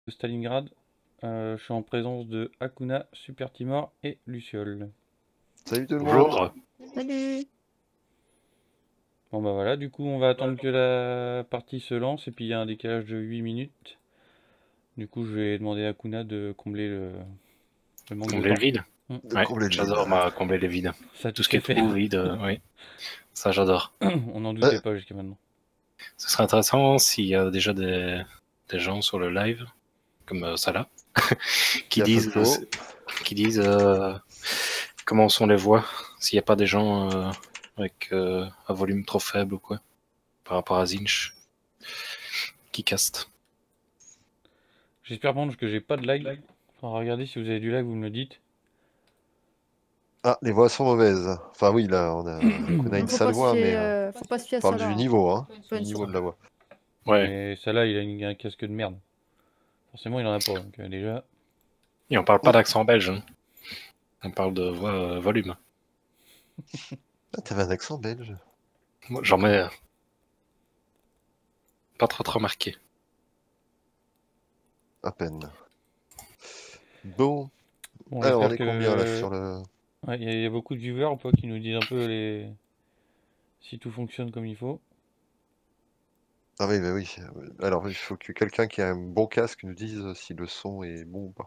Stalingrad. Je suis en présence de Hakuna, Super Timor et Luciole. Salut tout le monde. Bonjour. Salut. Bon bah voilà, du coup on va attendre que la partie se lance et puis il y a un décalage de 8 minutes. Du coup je vais demander à Hakuna de combler le manque de Combler le temps. vide. Ouais, Combler le j'adore vide. combler les vides. Ça Tout ce qui est fait. trou, vide, oui. Ça j'adore. On n'en doutait pas jusqu'à maintenant. Ce serait intéressant s'il y a déjà des gens sur le live, comme Salah, qui disent comment sont les voix, s'il n'y a pas des gens avec un volume trop faible ou quoi, par rapport à Zinch, qui caste. J'espère que j'ai pas de lag. Faudra regarder si vous avez du lag, vous me le dites. Ah, les voix sont mauvaises. Enfin oui, là, on a une sale voix, mais faut pas se fier on à parle ça. du niveau, hein. Pas Du une niveau de la voix. Ouais, Mais celle-là, il a un casque de merde. Forcément, il en a pas, donc déjà. et on parle pas d'accent belge, hein. On parle de voix volume. Ah, t'avais un accent belge. Moi, j'en mets pas trop marqué. À peine. Bon. Bon, Alors, on j'espère est que... combien là sur le... Ouais, il y a beaucoup de viewers ou pas qui nous disent un peu si tout fonctionne comme il faut. Ah oui, bah oui. Alors, il faut que quelqu'un qui a un bon casque nous dise si le son est bon ou pas.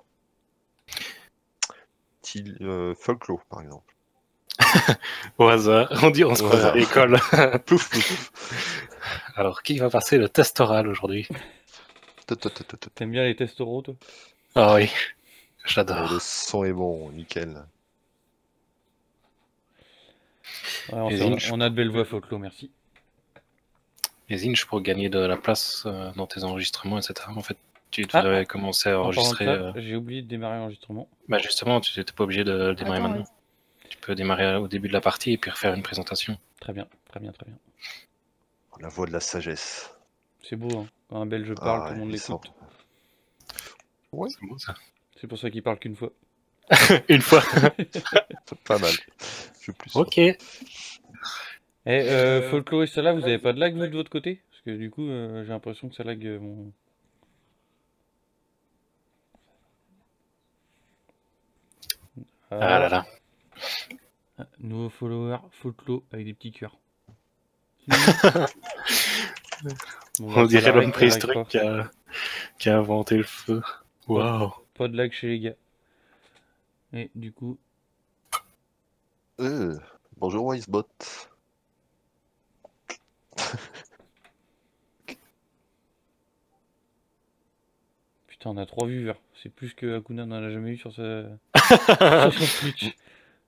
Folklore, par exemple. Au hasard, on dit on se croise à l'école. Plouf, plouf. Alors, qui va passer le test oral aujourd'hui? T'aimes bien les tests oraux, toi? Ah oui, Et j'adore. le son est bon, nickel. Ouais, on a de belles voix, Folklore, merci. Les Zinch, pour gagner de la place dans tes enregistrements, etc. En fait, tu devais commencer à En parlant de enregistrer. ça, j'ai oublié de démarrer l'enregistrement. Bah justement, tu n'étais pas obligé de le démarrer Attends, maintenant. Tu peux démarrer au début de la partie et puis refaire une présentation. Très bien, très bien, très bien. La voix de la sagesse. C'est beau, hein. Quand un Belge parle, tout le monde l'écoute. Ouais. C'est beau ça. C'est pour ça qu'il parle qu'une fois. Une fois. Pas mal. Je plus. Ok. Folklore et Salah, vous avez pas de lag, vous, de votre côté? Parce que du coup, j'ai l'impression que ça lag mon... Ah là là. Nouveau follower, Folklore avec des petits cœurs. On dirait l'homme préhistorique qui a inventé le feu. Waouh. Pas de lag chez les gars. Et du coup... Bonjour Wisebot. Putain, on a 3 viewers. C'est plus que Hakuna n'en a jamais eu sur son Twitch.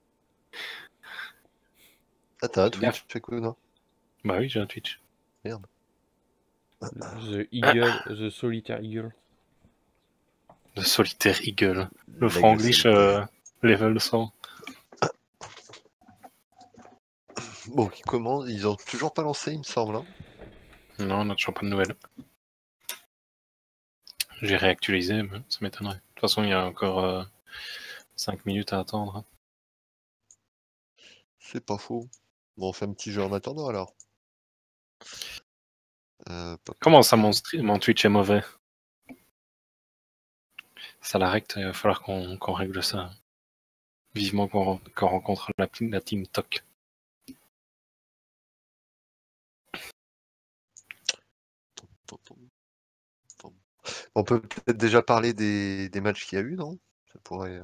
Ah, t'as un Twitch, Hakuna? Bah oui, j'ai un Twitch. Merde. The Eagle, The Solitaire Eagle. Le solitaire Eagle. Le franglish level 100. Bon, ils ont toujours pas lancé, il me semble. Hein. Non, on n'a toujours pas de nouvelles. J'ai réactualisé, mais ça m'étonnerait. De toute façon, il y a encore 5 minutes à attendre. C'est pas faux. Bon, on fait un petit jeu en attendant alors. Comment ça, mon Twitch est mauvais? Ça l'arrête, il va falloir qu'on règle ça. Vivement qu'on rencontre la team TOC. On peut peut-être déjà parler des matchs qu'il y a eu, non? Ça pourrait...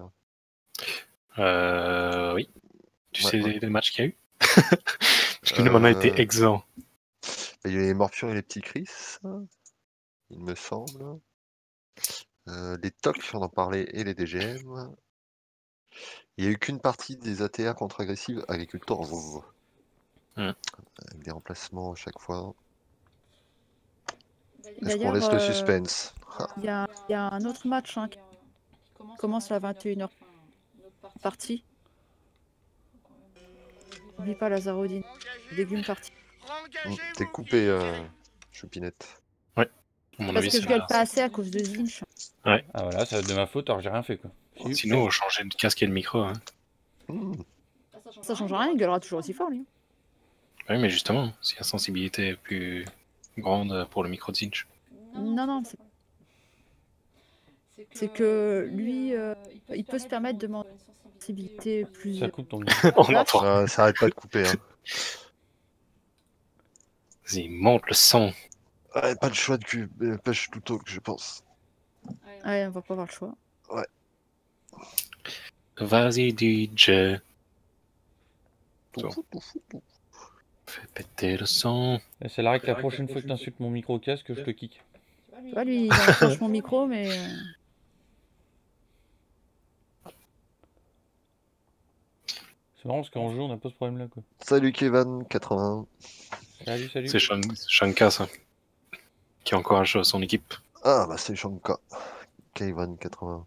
Oui. Tu sais les matchs qu'il y a eu? Parce que nous, on a été exempts. Il y a eu les Morpions et les petits Chris, il me semble. Les TOC, on en parlait, et les DGM. Il n'y a eu qu'une partie des ATA contre-agressives agriculteurs. Avec des remplacements à chaque fois. Est-ce qu'on laisse le suspense? Il y a un autre match qui commence à 21h. Partie. N'oublie pas la Zarodine. Légumes partie. T'es coupé, Choupinette. Ouais. Parce que je gueule pas assez à cause de Zinch. Ouais. Ah voilà, ça va être de ma faute alors que j'ai rien fait quoi. Sinon, on changeait de casque et de micro. Hein. Ça change rien, il gueulera toujours aussi fort lui. Oui, mais justement, si la sensibilité est plus grande pour le micro de Zinch. Non, c'est que lui, il peut se permettre de demander une sensibilité Ça plus coupe ton micro. On basse. entend. Ça arrête pas de couper. Hein. Vas-y, monte le son. Ouais, pas le choix de pêche tout tôt, je pense. Ouais, on va pas avoir le choix. Ouais. Vas-y, DJ. Tout fou, tout fou, tout. Fais péter le son. Et c'est là que la prochaine fois que tu insultes mon micro casque, je te kick. Tu vois, lui, il enclenche mon micro, mais... C'est marrant parce qu'en jeu, on n'a pas ce problème-là, quoi. Salut Kevin, 80. Salut, salut. C'est Shanka, ça. Qui encourage son équipe. Ah, bah c'est Shanka. Kevin, 80.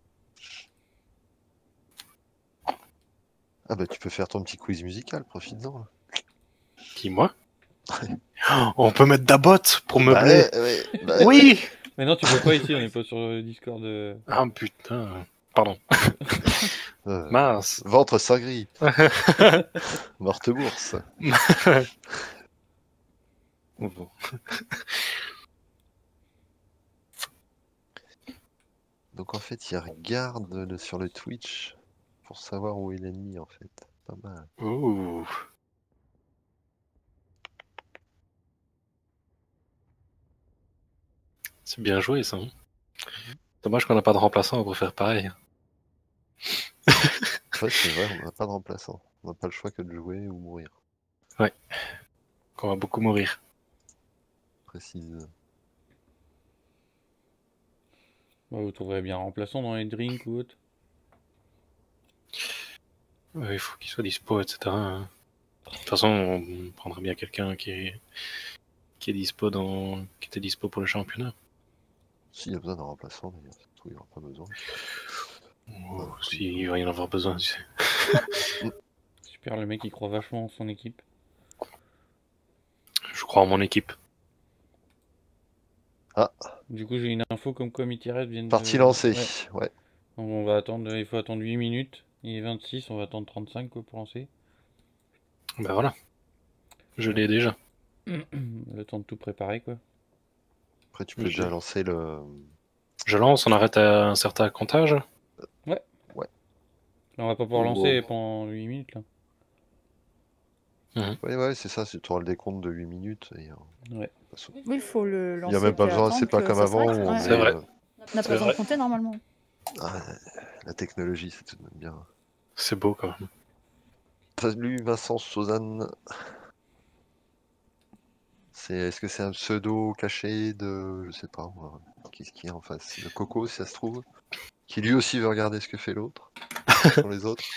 Ah, bah tu peux faire ton petit quiz musical, profite-en. là. Qui, moi? Oh, on peut mettre Dabot pour Bah meubler. ouais. Oui! Mais non, tu peux pas ici, on n'est pas sur le Discord. Ah putain. Pardon. Mince. Ventre sans gris. Morte bourse. Bon. Donc en fait, il regarde sur le Twitch pour savoir où est l'ennemi en fait. Pas mal. Ouh. C'est bien joué ça. Hein. Dommage qu'on n'a pas de remplaçant, on pourrait faire pareil. Ouais, c'est vrai, on n'a pas de remplaçant. On n'a pas le choix que de jouer ou mourir. Qu'on va beaucoup mourir. Précise. Bah, vous trouverez bien un remplaçant dans les drinks ou autre. Il faut qu'il soit dispo, etc. hein. De toute façon, on prendra bien quelqu'un qui est dispo qui était dispo pour le championnat. S'il y a besoin d'un remplaçant, d'ailleurs, ça se trouve, il n'y aura pas besoin. Oh, s'il va y en avoir besoin. Tu sais. Super, le mec il croit vachement en son équipe. Je crois en mon équipe. Du coup, j'ai une info comme quoi Mitires viennent Partie de... lancée. Ouais. Ouais. Donc on va attendre, il faut attendre 8 minutes. Il est 26, on va attendre 35 quoi, pour lancer. Ben voilà. Je l'ai déjà. Le temps de tout préparer quoi. Après, tu peux déjà lancer le. Je lance, on arrête à un certain comptage. Là, on va pas pouvoir Wow. lancer pendant 8 minutes là. Ouais, c'est ça, tu auras le décompte de 8 minutes. Et, Ouais. Oui, il faut le il lancer. n'y a même pas puis besoin, attendre c'est pas que comme ça avant s'arrête. où on Ouais. C'est met, vrai. On n'a pas besoin de compter normalement. Ah, la technologie, c'est tout de même bien. C'est beau quand même. Salut Vincent Suzanne. Est-ce que c'est un pseudo caché de. Je sais pas, moi. Qu'est-ce qu'il y a en face? Le Coco, si ça se trouve. Qui lui aussi veut regarder ce que fait l'autre. Sur les autres.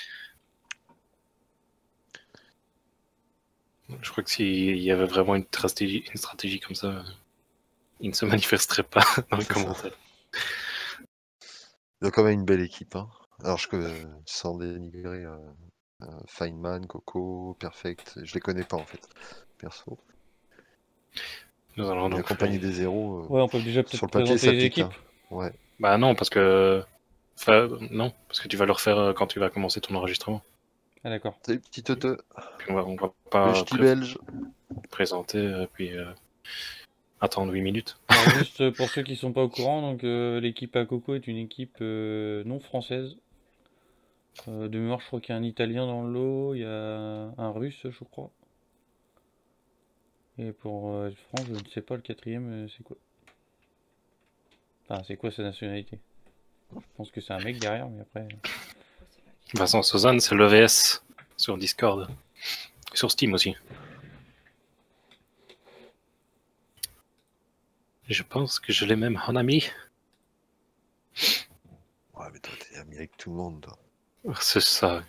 Je crois que s'il y avait vraiment une stratégie comme ça, il ne se manifesterait pas dans les C'est ça. commentaires. Il y a quand même une belle équipe. Hein. Alors, sans dénigrer Feynman, Coco, Perfect, je les connais pas en fait, perso. Nous allons Mais donc accompagner faire- des zéros, Ouais, on peut déjà sur peut-être le papier, présenter ça les pique. équipes. Hein. Ouais. Bah non, parce que... Enfin, non, parce que tu vas le refaire quand tu vas commencer ton enregistrement. Ah d'accord. Salut petit teuteux. Puis on va Le pas ch'ti belge. présenter, puis attendre 8 minutes. Alors juste pour ceux qui sont pas au courant, donc l'équipe à Coco est une équipe non française. De mémoire, je crois qu'il y a un Italien dans le lot, il y a un Russe, je crois. Et pour être franc, je ne sais pas le quatrième, c'est quoi. Enfin, c'est quoi sa nationalité? Je pense que c'est un mec derrière, mais après... Vincent Suzanne, c'est l'EVS sur Discord. Sur Steam aussi. Je pense que je l'ai même en ami. Ouais, mais toi, t'es ami avec tout le monde, toi. C'est ça.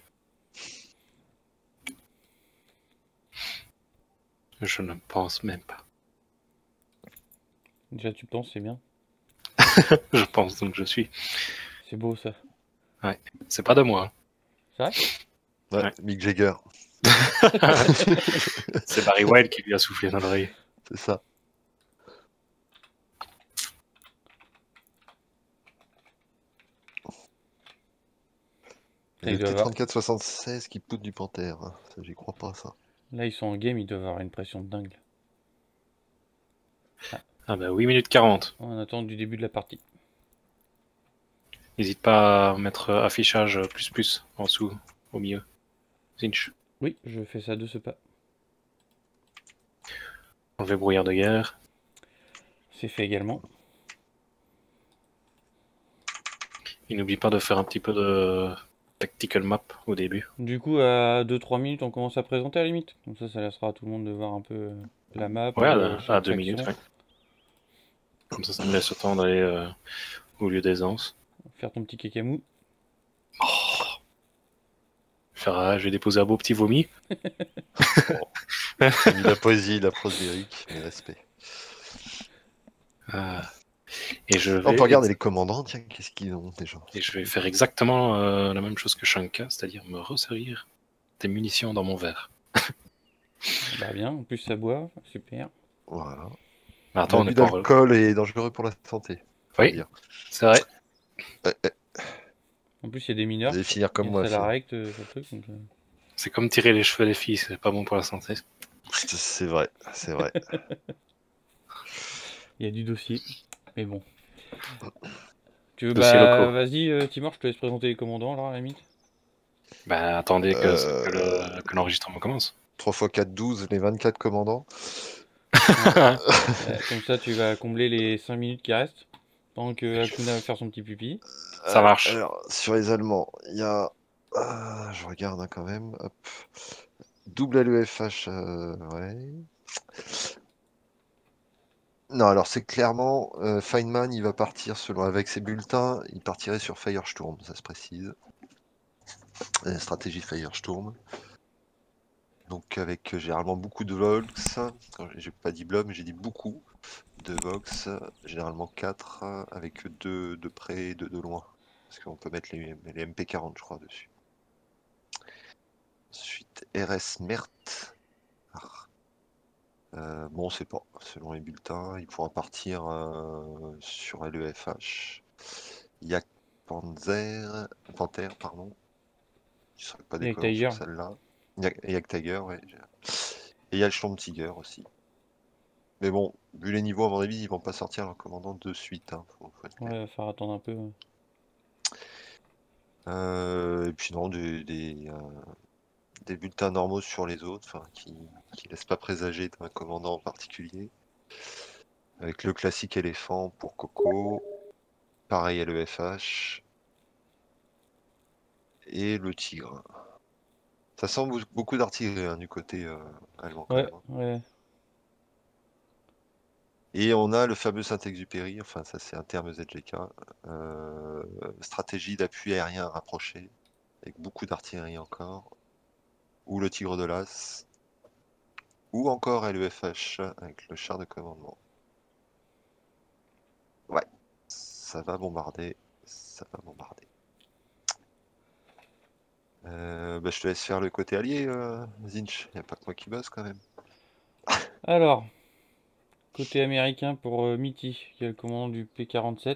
Je ne pense même pas. Déjà, tu penses, c'est bien. Je pense donc je suis. C'est beau, ça. C'est pas de moi. hein. C'est vrai? Ouais, Ouais. Mick Jagger, C'est Barry White qui lui a soufflé dans l'oreille. c'est ça. Il Et le doit petit avoir- 3476 qui pousse du panthère. Hein. Ça, j'y crois pas, ça. Là, ils sont en game, ils doivent avoir une pression de dingue. Ah bah 8 minutes 40. On attend du début de la partie. N'hésite pas à mettre affichage plus en dessous, au milieu. Zinch. Oui, je fais ça de ce pas. Enlever brouillard de guerre. C'est fait également. Et n'oublie pas de faire un petit peu de tactical map au début. Du coup, à 2-3 minutes, on commence à présenter à la limite. Comme ça laissera à tout le monde de voir un peu la map. Ouais, à chaque 2 faction. minutes, ouais. Comme ça me laisse le temps d'aller au lieu d'aisance. Faire ton petit kékamou. Je vais déposer un beau petit vomi. J'ai mis la poésie, la prose lyrique, mes respects. Et je vais, On peut regarder les commandants, tiens, qu'est-ce qu'ils ont déjà. et je vais faire exactement la même chose que Shanka, c'est-à-dire me resservir des munitions dans mon verre. Bah bien, en plus ça boit, super. Voilà. Mais attends, on L'abus est pas d'alcool est dangereux pour la santé. faut Oui, dire. c'est vrai. En plus, il y a des mineurs. Vous allez finir comme Il y a moi. ça ça. la recte sur le truc. Donc, C'est comme tirer les cheveux des filles, c'est pas bon pour la santé. C'est vrai, c'est vrai. il y a du dossier. Mais bon. Tu veux, Dossiers bah, locaux. vas-y, Timor, je te laisse présenter les commandants, alors, à la limite. Bah attendez que l'enregistrement commence. 3 x 4, 12, les 24 commandants. Comme ça, tu vas combler les 5 minutes qui restent. Pendant que Akuna va faire son petit pipi. Ça marche. Alors, sur les Allemands, il y a... je regarde hein, quand même. Hop. Double LEFH, ouais. Non, alors c'est clairement... Feynman, il va partir selon... Avec ses bulletins, il partirait sur Firesturm, ça se précise. Stratégie Firesturm. Donc avec généralement beaucoup de Vox. J'ai pas dit blob, mais j'ai dit beaucoup de Vox. Généralement 4, avec 2 de près et 2 de loin. Parce qu'on peut mettre les MP40, je crois, dessus. Ensuite, RS Mert. Bon, c'est pas. Selon les bulletins, il pourra partir sur LEFH. Yak Panther, pardon. Je serais pas Yak d'accord Tiger. sur celle-là. Yak Tiger, ouais. Et il y a le Sturmtiger aussi. Mais bon, vu les niveaux, à mon avis, ils vont pas sortir leur commandant de suite. Hein, faut être clair. Ouais, va falloir attendre un peu. Et puis non, des bulletins normaux sur les autres, qui laissent pas présager d'un commandant en particulier. Avec le classique éléphant pour Coco, pareil à l'EFH, et le tigre. Ça sent beaucoup d'artillerie hein, du côté allemand quand Ouais, même. Hein. ouais. Et on a le fameux Saint-Exupéry, enfin ça c'est un terme ZGK, stratégie d'appui aérien rapproché, avec beaucoup d'artillerie encore, ou le tigre de l'As, ou encore LEFH avec le char de commandement. Ouais, ça va bombarder, ça va bombarder. Bah, je te laisse faire le côté allié, Zinch, y a pas que moi qui bosse quand même. Alors, côté américain pour Mitty, qui est le commandant du P-47.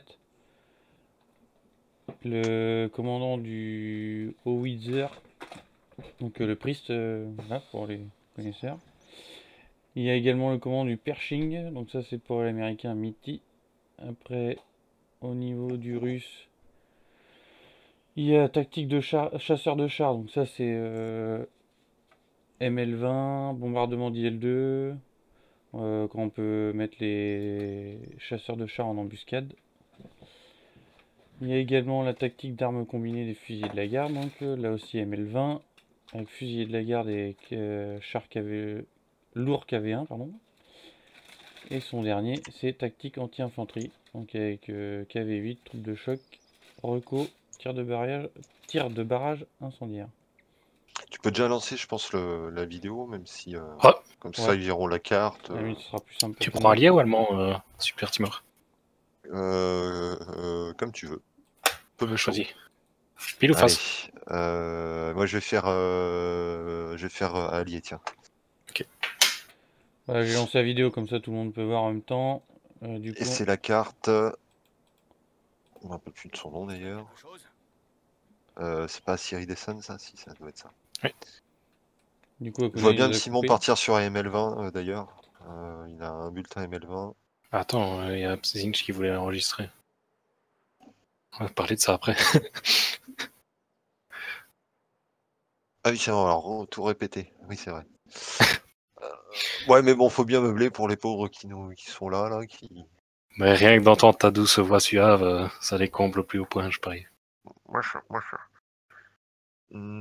Le commandant du Howitzer, donc le Priest, là, pour les connaisseurs. Il y a également le commandant du Pershing, donc ça c'est pour l'américain Mitty. Après, au niveau du russe, il y a tactique de chasseur de chars, donc ça c'est ML20, bombardement d'IL2, quand on peut mettre les chasseurs de chars en embuscade. Il y a également la tactique d'armes combinées des fusiliers de la garde, donc là aussi ML20, avec fusiliers de la garde et chars lourds KV1, pardon. Et son dernier, c'est tactique anti-infanterie, donc avec KV8, troupes de choc, reco, tir de barrage incendiaire. Tu peux déjà lancer, je pense, la vidéo, même si comme ça Ouais. ils verront la carte. À la limite, ce sera plus simple. Tu prends allié ou allemand, Super Timor? Comme tu veux. Peu me choisir. Pile ou face? Moi je vais faire allié, tiens. Ok. Voilà, j'ai lancé la vidéo comme ça tout le monde peut voir en même temps. Du coup, Et c'est la carte. On un peu plus de son nom d'ailleurs. C'est pas Cyril Desson ça? Si, ça doit être ça. Oui. Du coup, Je vois bien Simon partir sur ML20 d'ailleurs. Il a un bulletin ML20. Attends, il y a Zinch qui voulait enregistrer. On va parler de ça après. Ah oui, tiens, alors tout répéter. Oui, c'est vrai. Ouais, mais bon, faut bien meubler pour les pauvres qui sont là, qui. Mais rien que d'entendre ta douce voix suave, ça les comble au plus haut point, je parie. Moi, ça. Mhm.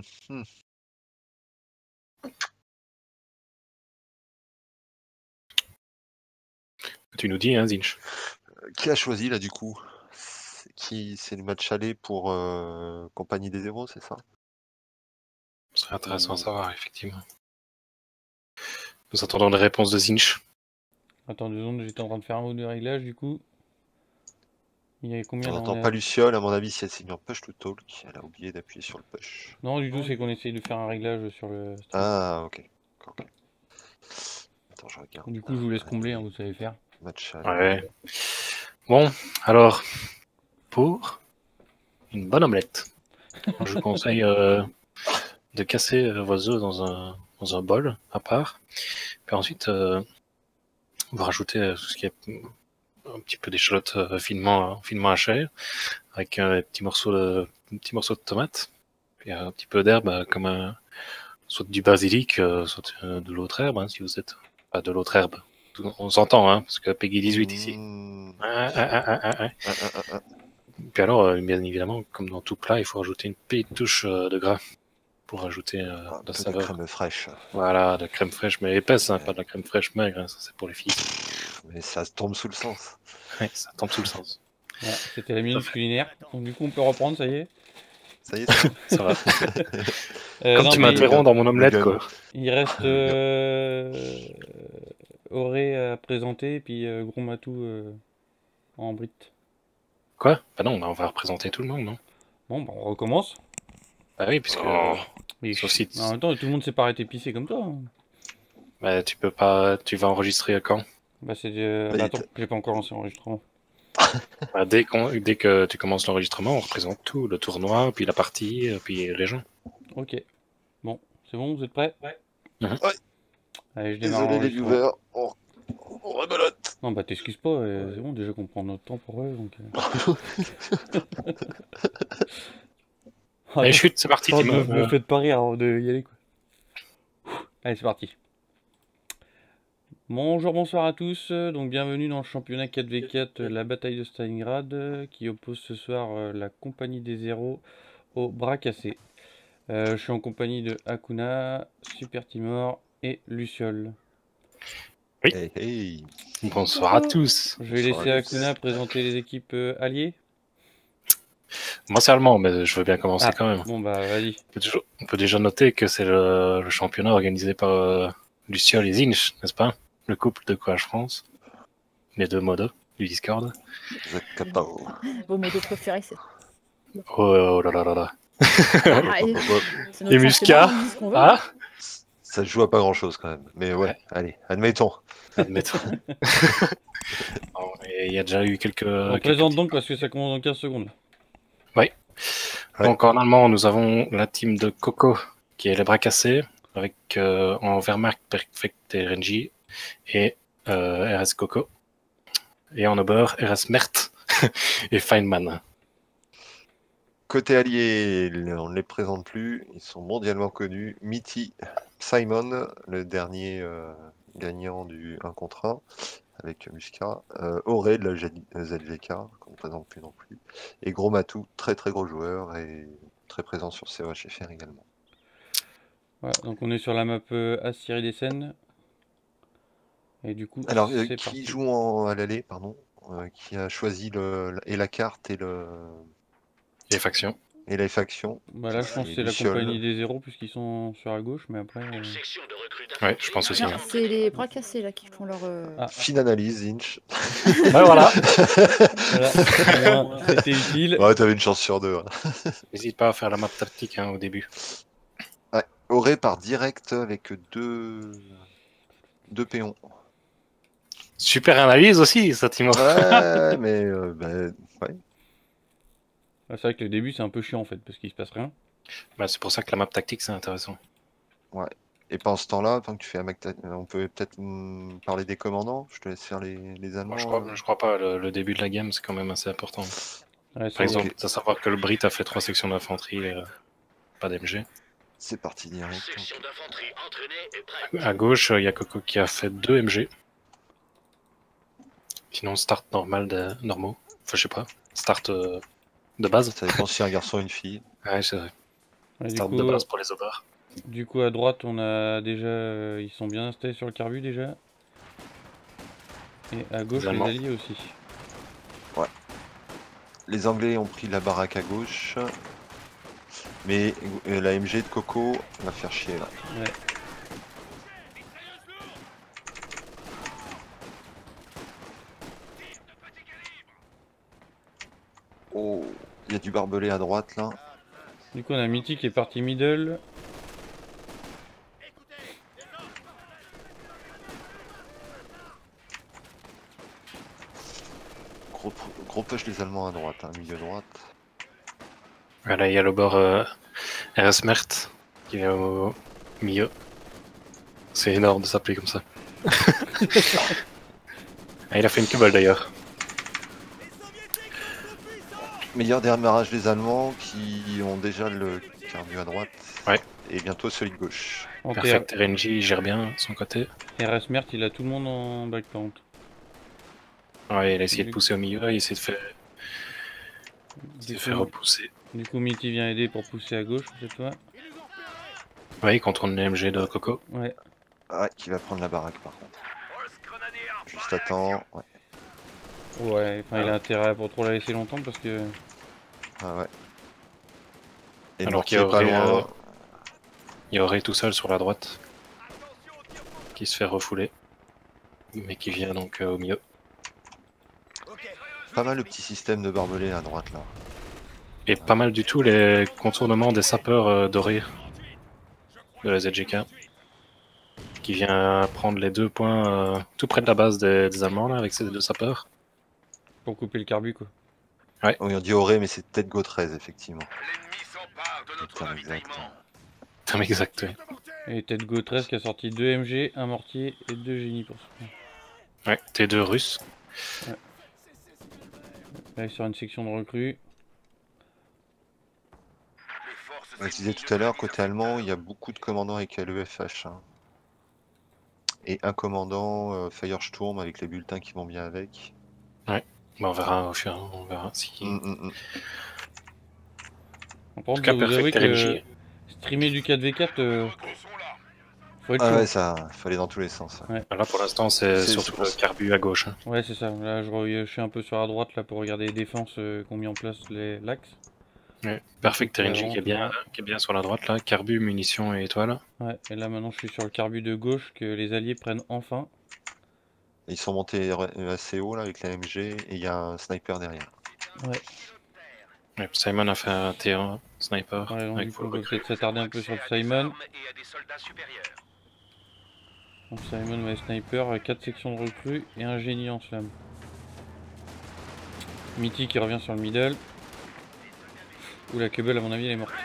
Tu nous dis, hein, Zinch? Qui a choisi là du coup? C'est le match aller pour Compagnie des Héros, c'est ça? Ce serait intéressant à savoir, effectivement. Nous attendons les réponses de Zinch. Attends 2 secondes, j'étais en train de faire un ou deux réglages du coup. Il y a combien On là? n'entend pas Luciole, à mon avis, si elle s'est mis en push to talk, elle a oublié d'appuyer sur le push. Non, du tout, c'est qu'on essaye de faire un réglage sur le stream. Ah, ok. Attends, je regarde. Du coup, je vous laisse combler, hein, vous savez faire. Match aller. Ouais. Bon, alors, pour une bonne omelette, je vous conseille de casser vos œufs dans un bol à part. Puis ensuite, vous rajoutez tout ce qui est un petit peu d'échalote finement hachées, avec un petit morceau de tomate, puis un petit peu d'herbe comme soit du basilic, soit de l'autre herbe, hein, si vous êtes pas de l'autre herbe. On s'entend, hein, parce que Peggy 18 ici. Puis alors, bien évidemment, comme dans tout plat, il faut rajouter une petite touche de gras pour rajouter un la peu saveur. de crème fraîche. Voilà, de la crème fraîche, mais épaisse, hein, pas de la crème fraîche maigre, hein, ça c'est pour les filles. Mais ça tombe sous le sens. Ouais, ça tombe sous le sens. Voilà, c'était la minute culinaire. Donc du coup, on peut reprendre, ça y est. Ça y est, c'est bon. Ça va. Non, tu mais m'interromps dans mon omelette, gun. quoi. il reste Auré à présenter et puis Gros Matou en Brit. Quoi? Bah non, bah on va représenter tout le monde, non? Bon, bah, on recommence. Bah oui, puisque... Mais Sauf si en même temps, tout le monde s'est pas arrêté pisser comme toi. Hein. bah, tu peux pas... Tu vas enregistrer quand? Bah c'est Bah, attends, j'ai pas encore lancé l'enregistrement. Bah, dès que tu commences l'enregistrement, on représente tout, le tournoi, puis la partie, puis les gens. Ok. Bon, c'est bon, vous êtes prêts? Ouais. Mhm. Ouais. Allez, je démarre Désolé les l'enregistrement. viewers, on rebelote. Non, bah t'excuses pas, c'est bon, déjà qu'on prend notre temps pour eux, donc... Allez, chute, c'est parti, Attends, Timo. me faites pas rire avant de y aller, quoi. Allez, c'est parti. Bonjour, bonsoir à tous, donc bienvenue dans le championnat 4v4, la bataille de Stalingrad, qui oppose ce soir la Compagnie des Héros au Bras Cassé. Je suis en compagnie de Hakuna, Super Timor et Luciole. Oui. Hey, hey. Bonsoir à tous. Je vais laisser Hakuna présenter les équipes alliées. Moi, c'est allemand, mais je veux bien commencer quand même. Bon bah vas-y. On peut déjà noter que c'est le championnat organisé par Luciole et Zinch, n'est-ce pas? Le couple de Courage France. Les deux modos du Discord. The Capo. Vos modos préférés, c'est. Oh là là là là. Ah, et- c'est notre Et Musca. championnat, on dit ce qu'on veut. Ah, Ça se joue à pas grand chose quand même. Mais ouais, allez, admettons. admettons. Bon, et il y a déjà eu quelques... On présente donc parce que ça commence dans 15 secondes. Oui. Ouais. Donc en allemand, nous avons la team de Coco, qui est les bras cassés, avec en Wehrmacht Perfect et Renji, et RS Coco. Et en Ober, RS Mert et Feynman. Côté allié, on ne les présente plus. Ils sont mondialement connus. Mitty, Simon, le dernier gagnant du 1 contre 1 avec Musca. Auré de la ZVK, qu'on ne présente plus non plus. Et Gros Matou, très très gros joueur et très présent sur COHFR également. Voilà, donc on est sur la map Assyrie des Seines. Et du coup, Alors, c'est qui parti. joue à l'aller, pardon, qui a choisi et la carte et Les factions. et la faction. Bah là, je pense que c'est la Compagnie des Héros puisqu'ils sont sur la gauche, mais après... Ouais, je pense aussi. Non, Hein. c'est les bras cassés là qui font leur. Fine analyse, Inch. Ouais, voilà. Voilà, au moins, c'était utile. Ouais, t'avais une chance sur deux. Hein. N'hésite pas à faire la map tactique hein, au début. Ouais, Auré part direct avec deux péons. Super analyse aussi, ça, Timo. Ouais, mais ouais. C'est vrai que le début, c'est un peu chiant en fait, parce qu'il se passe rien. Bah, c'est pour ça que la map tactique, c'est intéressant. Ouais. Et pendant ce temps-là, tant que tu fais on peut peut-être parler des commandants. Je te laisse faire les Allemands. Moi, je crois pas. Le début de la game, c'est quand même assez important. Ouais, Par exemple, à savoir que le Brit a fait 3 sections d'infanterie, pas d'MG. C'est parti direct. Section d'infanterie entraînée et prête. À gauche, il y a Coco qui a fait 2 MG. Sinon, start normal normaux. Enfin, je sais pas. Start de base. Ça dépend si c'est un garçon ou une fille. Ouais, c'est vrai. Ouais, Start de base pour les obars. du coup, à droite, on a déjà. Ils sont bien installés sur le carbu déjà. Et à gauche, les Allemands. alliés aussi. Les Anglais ont pris la baraque à gauche. Mais la MG de Coco va faire chier là. Ouais. Oh, il y a du barbelé à droite là. Du coup, on a Mitty qui est parti middle. Gros push les Allemands à droite, hein, milieu droite. Voilà, il y a le bord RS Mert qui vient au milieu. C'est énorme de s'appeler comme ça. Ah, il a fait une cubole d'ailleurs. Meilleur démarrage des Allemands qui ont déjà le carbu à droite. Ouais. Et bientôt celui de gauche. En Perfect RNG gère bien son côté. RS Mert, il a tout le monde en backplant. Ouais, il a essayé de pousser au milieu, il essaie de faire, Du faire coup, repousser. Mitty vient aider pour pousser à gauche cette fois. Ouais, il contourne les MG de Coco. Ouais. Ouais, qui va prendre la baraque par contre. Juste attends. Ouais. Ouais, enfin, il a intérêt pour trop la laisser longtemps parce que. Ah ouais. Et Alors qu'il Mortier y est pas aurait, loin. il y aurait tout seul sur la droite. Qui se fait refouler. Mais qui vient donc au milieu. Pas mal le petit système de barbelé à droite là. Et pas mal du tout les contournements des sapeurs dorés de la ZGK. Qui vient prendre les 2 points tout près de la base des Allemands là, avec ces 2 sapeurs. Pour couper le carbu quoi. Oui, on dit Auré, mais c'est peut-être Go 13 effectivement. L'ennemi s'empare de notre Putain, exact. ravitaillement. Putain, mais exact, ouais. Et Ted Go 13 qui a sorti 2 MG, un mortier et 2 génies pour ça. Ouais, T2 russe. Là, il sort une section de recrues. Les forces Je disais tout à l'heure, côté allemand, il y a beaucoup de commandants avec l'EFH. Hein. Et un commandant Firesturm avec les bulletins qui vont bien avec. Bon, on verra au fur on verra si. Par En contre, tout cas, je vous avoue Perfect que RNG. streamer du 4v4, faut être Ah chaud. ouais, ça fallait dans tous les sens. Ouais. Là pour l'instant, c'est C'est surtout pour le ça. carbu à gauche. Hein. Ouais, c'est ça. Là, je suis un peu sur la droite là pour regarder les défenses qu'ont mis en place l'axe. Ouais. Perfect Donc, RNG vraiment, qui est bien sur la droite là. Carbu, munitions et étoiles. Ouais, et là maintenant je suis sur le carbu de gauche que les alliés prennent enfin. Et ils sont montés assez haut là avec la MG et il y a un sniper derrière. Ouais, Ouais, Simon a fait un T1 sniper. ouais donc avec du coup full on va recrue. peut-être s'attarder un peu sur le Simon. Donc Simon ouais, sniper, 4 sections de recrues et un génie en slam. Mitty qui revient sur le middle. Où la Kebel à mon avis elle est morte.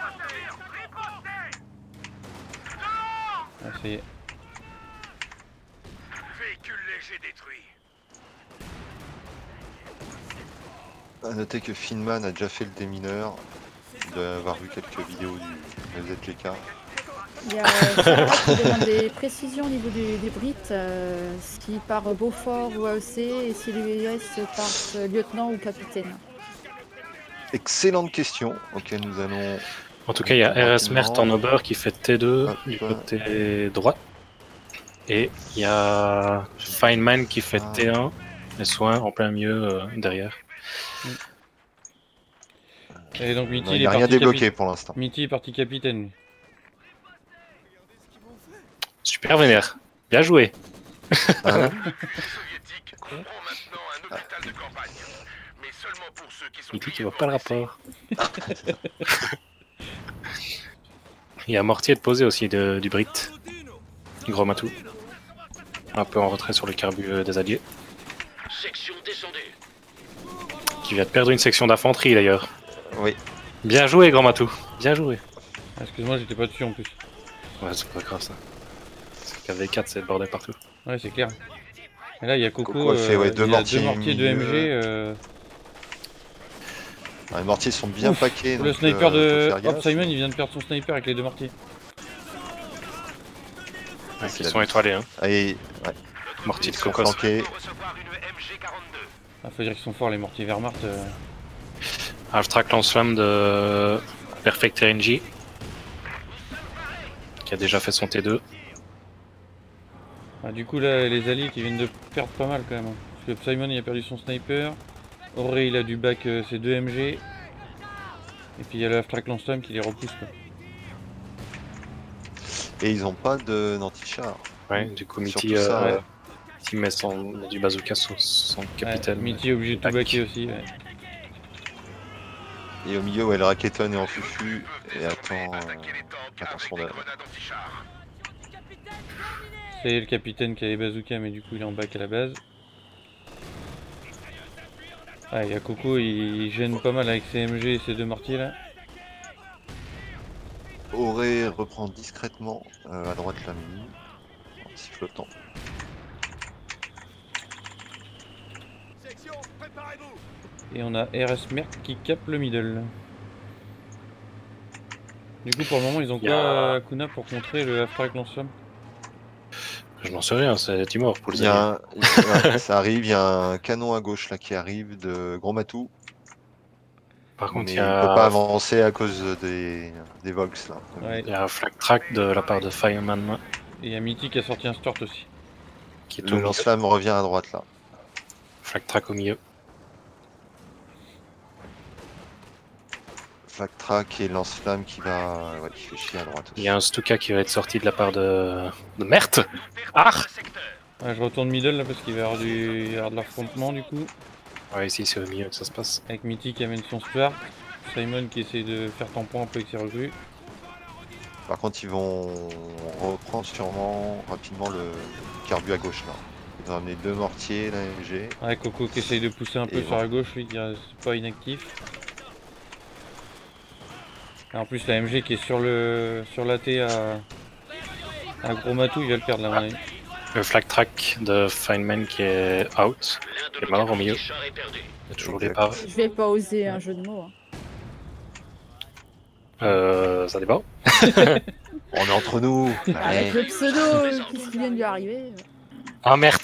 Ah, ça y est. Véhicule léger détruit. A noter que Finman a déjà fait le démineur. Il doit avoir vu quelques vidéos du ZGK. Il y a Sarah qui demande des précisions au niveau des Brits, s'il part Beaufort ou AEC et si l'US part lieutenant ou capitaine. Excellente question auquel nous allons. En tout cas, il y a RS Mert en Rapidement. Ober qui fait T2 Hop. du côté droit. Et il y a Feynman qui fait Ah. T1, les soins en plein milieu derrière. Et donc Mitty Non, il il n'y est a rien parti débloqué pour l'instant. Mitty est parti capitaine lui. Super vénère. Bien joué. Hein Soviétiques prend maintenant un hôpital de campagne. Mais seulement pour ceux qui sont Il dit qu'il payés voit pas le pour rapport. Il y a Mortier de poser aussi du Brit. Gros matou. Un peu en retrait sur le carbu des alliés. Section descendue. Qui vient de perdre une section d'infanterie d'ailleurs. Oui. Bien joué, Grand Matou. Bien joué. Ah, excuse-moi j'étais pas dessus en plus. Ouais, c'est pas grave ça. C'est KV4, c'est le bordel partout. Ouais c'est clair. Et là il y a Coco, Coco a fait, ouais, deux il a mortiers deux mortiers de milieu. MG. Les mortiers sont bien Ouf, paqués. Le donc, sniper faut de faire gaffe. Hop Simon, il vient de perdre son sniper avec les 2 mortiers. Ouais, c'est qui la sont vie. étoilés, hein. Allez, ouais, Mortier ils de sont cocos. flanqués. Recevoir une MG42. Ah, faut dire qu'ils sont forts les mortiers Wehrmacht. Half-track lance-flamme de Perfect RNG. Qui a déjà fait son T2. Ah, du coup là, les alliés qui viennent de perdre pas mal quand même. Hein. Parce que Simon il a perdu son sniper. Auré il a du back ses 2 MG. Et puis il y a le half-track lance-flamme qui les repousse quoi. Et ils ont pas d'anti-char. Ouais, du coup, Mitty, Surtout ça, ouais. Mitty met du bazooka sur son capitaine. Ouais, Mitty est obligé de tout back. backer aussi. Ouais. Et au milieu, ouais, le Racketon est en fufu et attend Attaquer les tanks attend avec son des œuvre. grenades anti-char. C'est le capitaine qui a les bazookas mais du coup il est en back à la base. Ah, il y a Coco, il gêne pas mal avec ses MG et ses 2 mortiers là. Auré reprend discrètement à droite la mini. En sifflotant. Et on a RS Merc qui capte le middle. Du coup pour le moment ils ont Il y a- quoi Akuna pour contrer le half-track lance-flamme? Je n'en sais rien, c'est Timor pour Il les y alliés. a ouais, ça arrive, il y a un canon à gauche là qui arrive de Gros Matou. Par contre, Mais il il y peut pas a, avancer à cause des Volks là. Ouais. il y a un flag track de la part de Fireman Et il y a Mitty qui a sorti un start aussi. qui est au Le milieu. lance-flamme revient à droite là. Flag track au milieu. Flag track et lance-flamme qui va. Ouais, qui fait chier à droite aussi. Il y a un Stuka qui va être sorti de la part de Mert. Ah Ouais, je retourne middle là parce qu'il va y avoir de l'affrontement du coup. Ouais, ici c'est au milieu que ça se passe. Avec Mitty qui amène son start. Simon qui essaie de faire tampon un peu avec ses recrues. Par contre, ils vont reprendre sûrement rapidement le carbu à gauche là. Ils vont amener 2 mortiers, la MG. Ouais, Coco qui essaye de pousser un peu Et sur voilà. la gauche, lui qui reste pas inactif. Et en plus la MG qui est sur l'AT à Gros Matou, il va le perdre là à mon avis. Le flag track de Feynman qui est out. Il est mort au milieu. Il y a toujours Exact. l'épave. Je vais pas oser un jeu de mots. Hein. Ça dépend. On est entre nous. Avec le pseudo qui vient de lui arriver. Ah merde.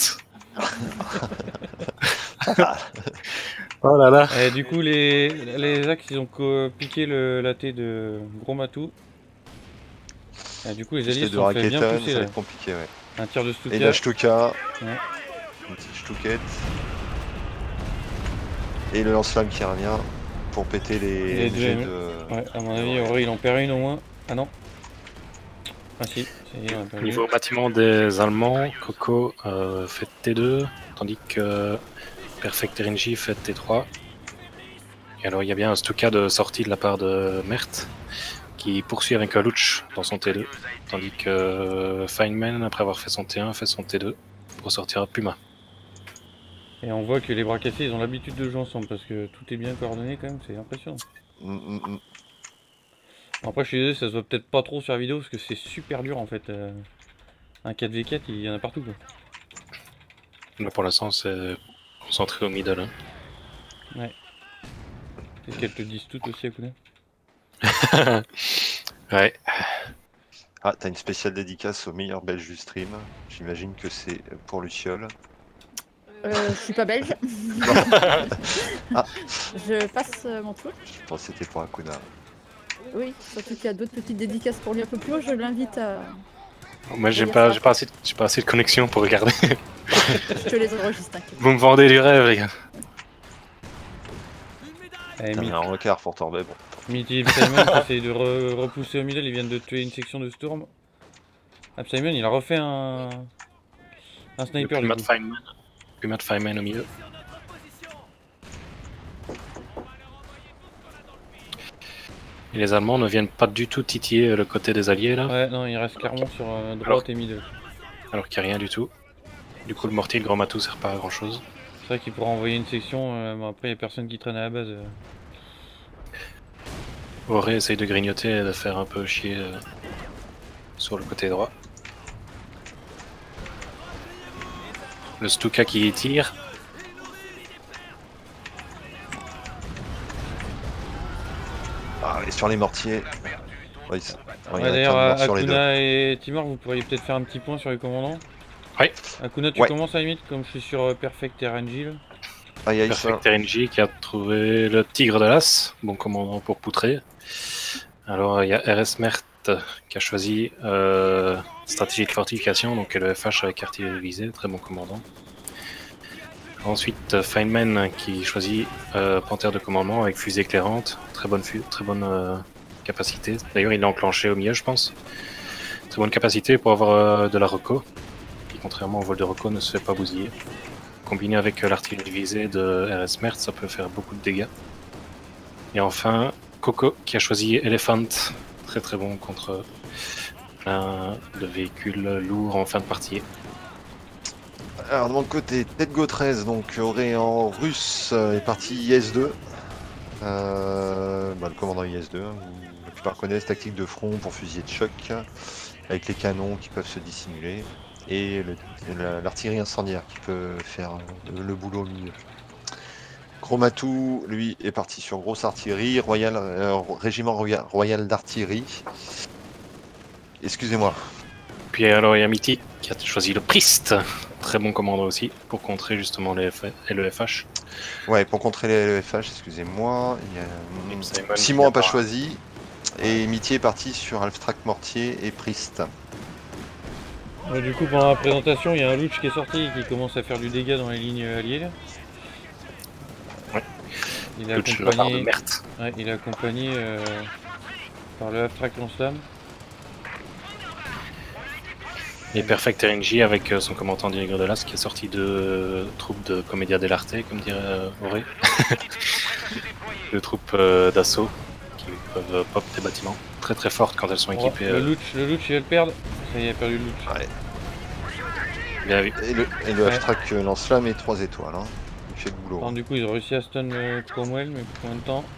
Oh là là. Et du coup les axes ils ont piqué l'AT de Gros Matou. Et du coup les alliés Juste se de sont fait bien Racketon, pousser ça va là. être compliqué, ouais. Un tir de Et la Stuka. Stuka. Ouais. Une petite Stuquette. Et le lance-flamme qui revient pour péter les Les deux MG MG. de. Ouais, à mon avis, Auré il en perd une au moins. Ah non. Ah si, ça y est, on a perdu. Niveau bâtiment des Allemands, Coco fait T2, tandis que Perfect RNG fait T3. Et alors il y a bien un Stuka de sortie de la part de Mert qui poursuit avec un Luch dans son T2, tandis que Feynman, après avoir fait son T1, fait son T2 pour sortir à Puma. Et on voit que les bras cassés ils ont l'habitude de jouer ensemble parce que tout est bien coordonné quand même, c'est impressionnant. Après je suis désolé, ça se voit peut-être pas trop sur la vidéo parce que c'est super dur en fait. Un 4v4 il y en a partout quoi. Là pour l'instant c'est concentré au middle. Hein. Ouais. Est-ce qu'elles te disent toutes aussi Akuna? Ouais. Ah, t'as une spéciale dédicace au meilleur belge du stream. J'imagine que c'est pour Luciole. Je suis pas belge. Ah. Je passe mon tour. Je pense que c'était pour Akuna. Oui, surtout qu'il y a d'autres petites dédicaces pour lui un peu plus haut. Je l'invite à. Moi j'ai pas assez de connexion pour regarder. Je te les enregistre, t'inquiète. Vous me vendez du rêve les gars. Eh, T'as un rencard pourtant, mais bon. Mitty et Simon qui essayent de repousser au middle, ils viennent de tuer une section de Storm. Ah, Simon il a refait un sniper du Puma coup. de Feynman. Puma de Feynman au milieu. Et les Allemands ne viennent pas du tout titiller le côté des Alliés là, Ouais, non, il reste clairement sur droite et middle. alors qu'il n'y a rien du tout. Du coup le mortier, le grand matou sert pas à grand chose. C'est vrai qu'il pourra envoyer une section, mais après il n'y a personne qui traîne à la base. Auré essaye de grignoter et de faire un peu chier sur le côté droit. Le Stuka qui tire. Ah, et sur les mortiers. Oui, il y en a D'ailleurs, plein de morts sur les deux. Akuna et Timor, vous pourriez peut-être faire un petit point sur les commandants. Oui. Akuna, tu Ouais. commences à la limite, comme je suis sur Perfect RNG. Là. Aïe aïe ça. Perfect RNG qui a trouvé le tigre de l'As, bon commandant pour poutrer. Alors il y a RS Mert qui a choisi stratégie de fortification, donc le FH avec artillerie visée, très bon commandant. Ensuite Feynman qui choisit panthère de commandement avec fusée éclairante, très bonne capacité. D'ailleurs il l'a enclenché au milieu je pense. Très bonne capacité pour avoir de la reco, qui contrairement au vol de reco ne se fait pas bousiller. Combiné avec l'artillerie visée de RS Mert, ça peut faire beaucoup de dégâts. Et enfin, Coco qui a choisi Elephant, très très bon contre plein de véhicules lourds en fin de partie. Alors de mon côté, Tedgo 13, donc aurait en russe est parti IS-2. Le commandant IS-2, hein, la plupart connaissent, tactique de front pour fusiller de choc, avec les canons qui peuvent se dissimuler, et l'artillerie incendiaire qui peut faire le boulot au milieu. Chromatou, lui, est parti sur grosse artillerie, régiment royal d'artillerie. Excusez-moi. Puis alors il y a Mitty qui a choisi le Priest, très bon commandant aussi, pour contrer justement les FH. Ouais, pour contrer les FH, excusez-moi. Simon n'a n'a pas choisi. Et Mitty est parti sur Alftrak Mortier et Priest. Du coup, pendant la présentation, il y a un Luch qui est sorti et qui commence à faire du dégât dans les lignes alliées. Là. Ouais. Il est Luch, la part de accompagné, Mert. ouais, il est accompagné par le Alftrak Lance-Flamme. Et Perfect RNG avec son commandant Diego de Las qui est sorti de troupes de Commedia dell'Arte, comme dirait Auré. De troupes d'assaut qui peuvent pop des bâtiments. Très très fortes quand elles sont équipées. Le Luch, il va le perdre. Ça y est, il a perdu le Luch. Ouais. Bien vu. Et le Alftrak Lance-Flamme est 3 étoiles. Hein. Il fait le boulot. Alors, du coup, ils ont réussi à stun Cromwell, mais pour combien de temps?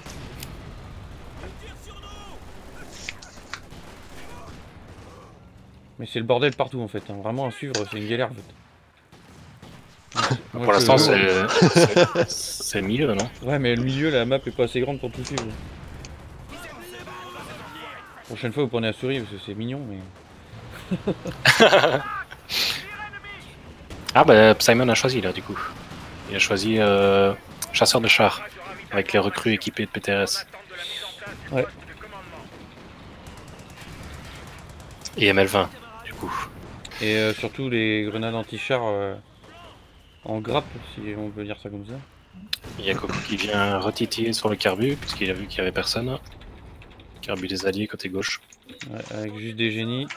Mais c'est le bordel partout en fait, hein. Vraiment à suivre, c'est une galère en fait. Pour l'instant, c'est le milieu, non? Ouais, mais le milieu, la map est pas assez grande pour tout suivre. Prochaine fois, vous prenez la souris parce que c'est mignon, mais. Ah, bah Simon a choisi là, du coup. Il a choisi chasseur de chars avec les recrues équipées de PTRS. Ouais. Et ML20, du coup. Et surtout les grenades anti-char en grappe, si on peut dire ça comme ça. Il y a Coco qui vient retitiller sur le carbu, puisqu'il a vu qu'il n'y avait personne. Carbu des alliés côté gauche. Ouais, avec juste des génies.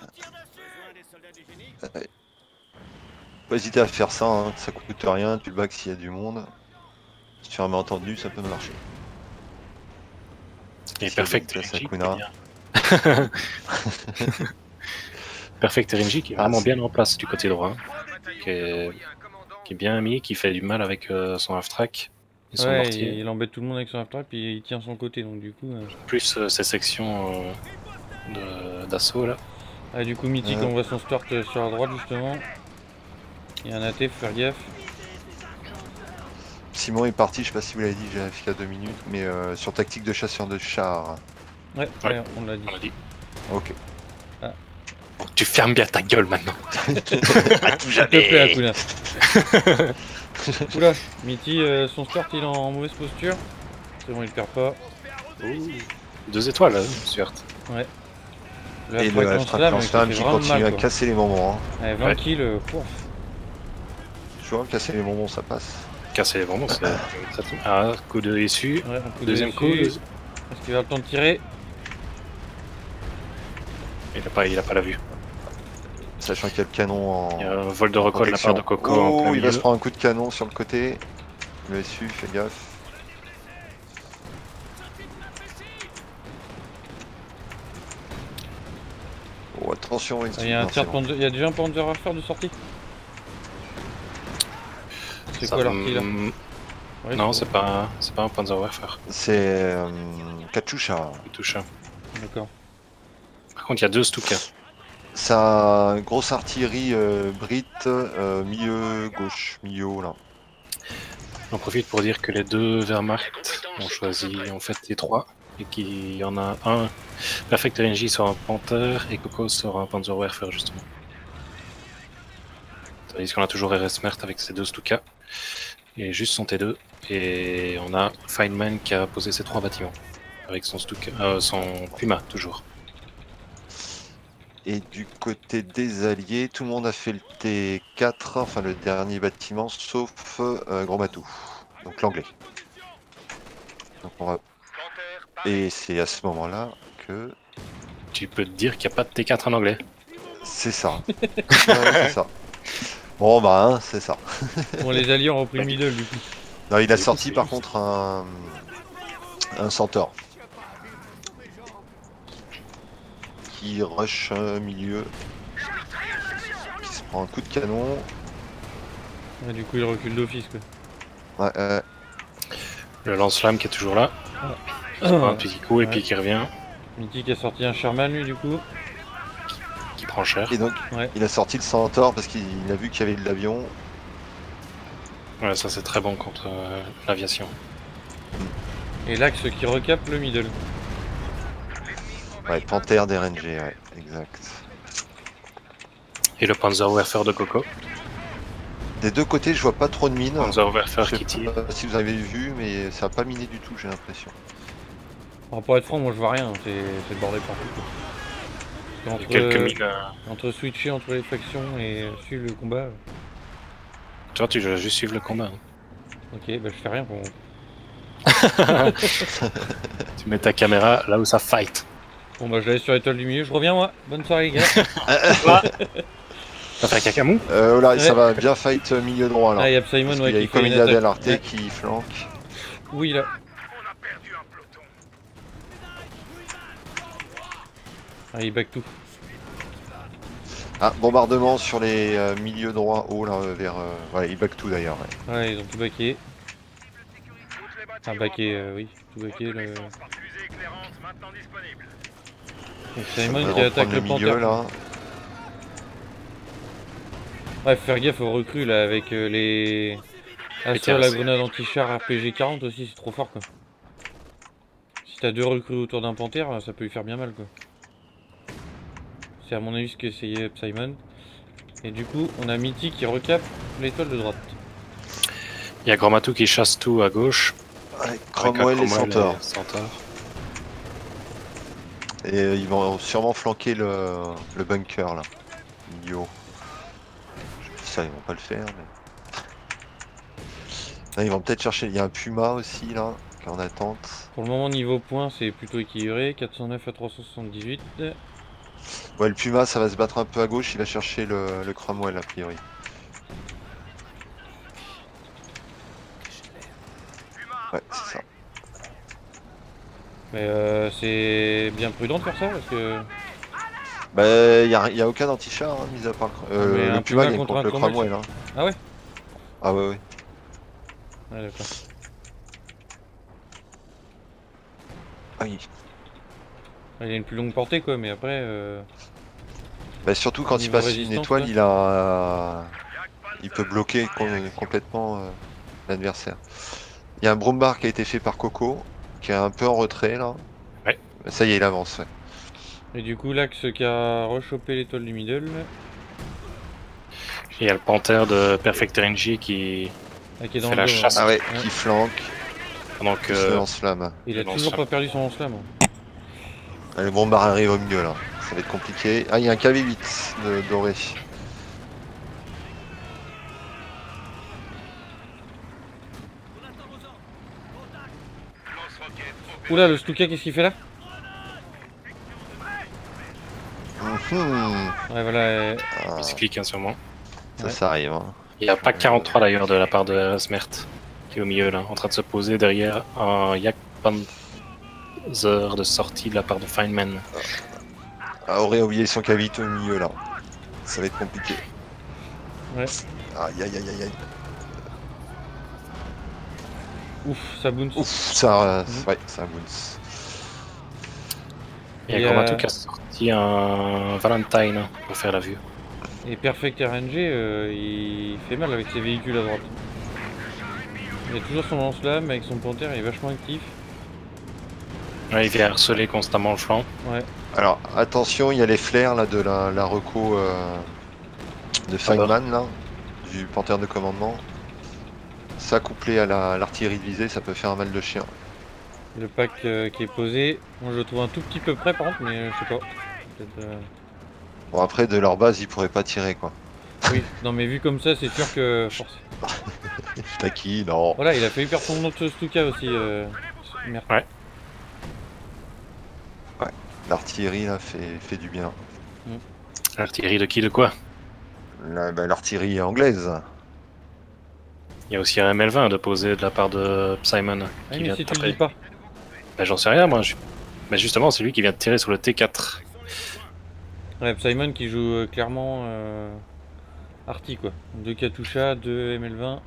Pas hésiter à faire ça, hein. Ça coûte rien, tu le back s'il y a du monde. Sur un malentendu, ça peut marcher. Et Si Perfect place RNG, Akuna. Perfect RNG qui est vraiment bien en place du côté droit. Qui est bien mis, qui fait du mal avec son half-track et son Ouais, mortier. il embête tout le monde avec son half-track, puis il tient son côté, donc du coup. Plus ces sections d'assaut là. Ah, du coup, Mythic envoie son start sur la droite justement. Il y a un AT, faut faire gaffe. Simon est parti, je sais pas si vous l'avez dit, j'ai vérifié à 2 minutes, mais sur tactique de chasseur de char. Ouais, Ouais. on l'a dit. On l'a dit. Ok. Bon, tu fermes bien ta gueule maintenant. S'il te plaît, Akuna. Oula, Mitty, son start il est en mauvaise posture. C'est bon, il perd pas. 2 étoiles, Stuart. Ouais. Et le Alftrak Lance-Flamme qui continue à casser les bonbons. Hein. Ouais, 20 kills, pouf. Tu vois, casser les bonbons, ça passe. Casser les bonbons, c'est très très... Ah, coup de issu. Ouais, un coup Deuxième coup. Est-ce qu'il va le temps de tirer? Il a pas la vue. Sachant qu'il y a le canon en. Il y a un vol de record de la part de Coco en Oh, plein il milieu. va se prendre un coup de canon sur le côté. Le SU, fais gaffe. Oh, attention, Il y a un tir de Panzer... Il y a déjà un Panzerwerfer de sortie. C'est Ça quoi leur kill là? Ouais, non, c'est pas un Panzerwerfer. C'est Katyusha. Il touche un. D'accord. Par contre, il y a 2 Stuka. Sa grosse artillerie Brit, milieu gauche, milieu haut là. J'en profite pour dire que les 2 Wehrmacht ont choisi en fait les 3. et qu'il y en a un Perfect RNG sur un Panther et Coco sur un Panzerwerfer justement. Tandis qu'on a toujours RS Mert avec ses 2 Stuka et juste son T2 et on a Feynman qui a posé ses 3 bâtiments avec son Stuka, son Puma toujours. Et du côté des alliés, tout le monde a fait le T4, enfin le dernier bâtiment, sauf Gros Matou, donc l'anglais. Donc on va... Et c'est à ce moment-là que... Tu peux te dire qu'il n'y a pas de T4 en anglais. C'est ça. Ouais, c'est ça. Bon bah, hein, c'est ça. Bon, les alliés ont repris middle du coup. Non, il a Du coup, sorti c'est par juste. contre un Centaure. Qui rush milieu. Qui se prend un coup de canon. Ouais, du coup, il recule d'office quoi. Ouais, Le lance-flamme qui est toujours là, qui prend un petit coup et puis qui revient, Mythique a sorti un Sherman lui du coup. qui prend cher. et donc Ouais. il a sorti le Centaure parce qu'il a vu qu'il y avait de l'avion. Ouais, ça c'est très bon contre l'aviation. Et l'axe qui recape le middle. Ouais, Panthère d'RNG, ouais, exact. Et le Panzerwerfer de Coco. Des deux côtés, je vois pas trop de mines. Panzerwerfer Je qui sais tire. pas si vous avez vu, mais ça a pas miné du tout, j'ai l'impression. Alors, pour être franc, moi je vois rien, c'est le bordel partout quoi. Il y a Entre, quelques mines. entre switcher entre les factions et suivre le combat. Toi, tu dois juste suivre le combat. Hein. Ok, bah je fais rien pour. Tu mets ta caméra là où ça fight. Bon bah je laisse sur l'étoile du milieu, je reviens moi. Bonne soirée les gars. Ça fait caca-mou. Oh là, Ouais. ça va bien fight milieu droit là. Ah, il y a Psymon Parce ouais, qu'il y a qui eu comme fait il une y a attaque. LRT Ouais. qui flanque. Oui là. On a perdu un peloton. Ah, il back tout. Ah, bombardement sur les milieux droits hauts là vers. Ouais, il back tout d'ailleurs. Ouais. Ouais, ils ont tout backé. Toutes les Enfin bâtiments backé, oui, tout backé. Le... reconnaissance par fusée éclairante maintenant disponible. Donc Ça Simon devrait qui attaque reprendre le milieu Panther. là. Ouais, faut faire gaffe aux recrues là avec les. Assaut, la grenade anti-char RPG 40 aussi, c'est trop fort quoi. Si t'as 2 recrues autour d'un Panther, ça peut lui faire bien mal quoi. C'est à mon avis ce qu'essayait Psymon. Et du coup, on a Mythique qui recape l'étoile de droite. Il y a Gromatou qui chasse tout à gauche. Avec Cromwell et Centaure. Centaure. Et ils vont sûrement flanquer le bunker là. Yo. Je dis ça, ils vont pas le faire. Mais... Là, ils vont peut-être chercher. Il y a un Puma aussi là, qui est en attente. Pour le moment, niveau points, c'est plutôt équilibré. 409 à 378. Ouais, le Puma, ça va se battre un peu à gauche. Il va chercher le Cromwell a priori. Ouais, c'est ça. Mais c'est bien prudent de faire ça parce que. Bah, y a aucun anti-char, hein, mis à part mais le un Puma Puma gagne contre contre un le Cromwell, Cromwell. Hein. Ah ouais. Ah ouais, ouais. Ouais, d'accord. Oui. Il a une plus longue portée quoi, mais après. Bah, surtout quand il Niveau passe une résistance, étoile, quoi. il peut bloquer complètement l'adversaire. Il y a un Brumbar qui a été fait par Coco, qui est un peu en retrait là. Ouais. Ça y est, il avance. Ouais. Et du coup, l'axe qui a rechopé l'étoile du middle. Il y a le Panther de Perfect RNG qui Qui est dans fait le la dos, chasse. hein. Ah ouais, Ouais. qui flanque, pendant qui se que lance-flamme. Il a le toujours lance-flamme. pas perdu son lance-flamme. Allez, le Brumbar arrive au milieu là. Ça va être compliqué. Ah, il y a un KV-8 de doré. Oula, le Stuka, qu'est-ce qu'il fait là? Mhm. Ouais, voilà. Ah, il se clique en ce moment. ça arrive. Hein. Il y a pas 43 d'ailleurs de la part de RS Mert qui est au milieu là, en train de se poser derrière un Yak Panzer de sortie de la part de Feynman. Ah, aurait oublié son KV-8 au milieu là. Ça va être compliqué. Ouais. Aïe aïe aïe aïe aïe. Ouf, ça bounce. Ouf, ça, ouais, ça bounce. Il y a Et, Gromatou qui a sorti un Valentine pour faire la vue. Et Perfect RNG, il fait mal avec ses véhicules à droite. Il a toujours son lance-flamme avec son Panther, il est vachement actif. Ouais, il vient harceler constamment le flanc. Ouais. Alors attention, il y a les flares là de la reco de Feynman là, du panthère de commandement. Ça couplé à l'artillerie de visée, ça peut faire un mal de chien. Le pack qui est posé. Moi je le trouve un tout petit peu près par contre, mais je sais pas. Peut-être, Bon après de leur base, ils pourraient pas tirer quoi. Oui, non mais vu comme ça, c'est sûr que... Taki, non. Voilà, il a failli perdre son autre Stuka aussi. Merde. Ouais. L'artillerie là fait du bien. L'artillerie de qui, de quoi? L'artillerie anglaise. Il y a aussi un ML20 de poser de la part de Simon. Ah, Qui mais vient si de tu le taper. dis pas. Bah, j'en sais rien, moi. Mais justement, c'est lui qui vient de tirer sur le T4. Ouais, Simon qui joue clairement Arty quoi. 2 Katusha, 2 ML20.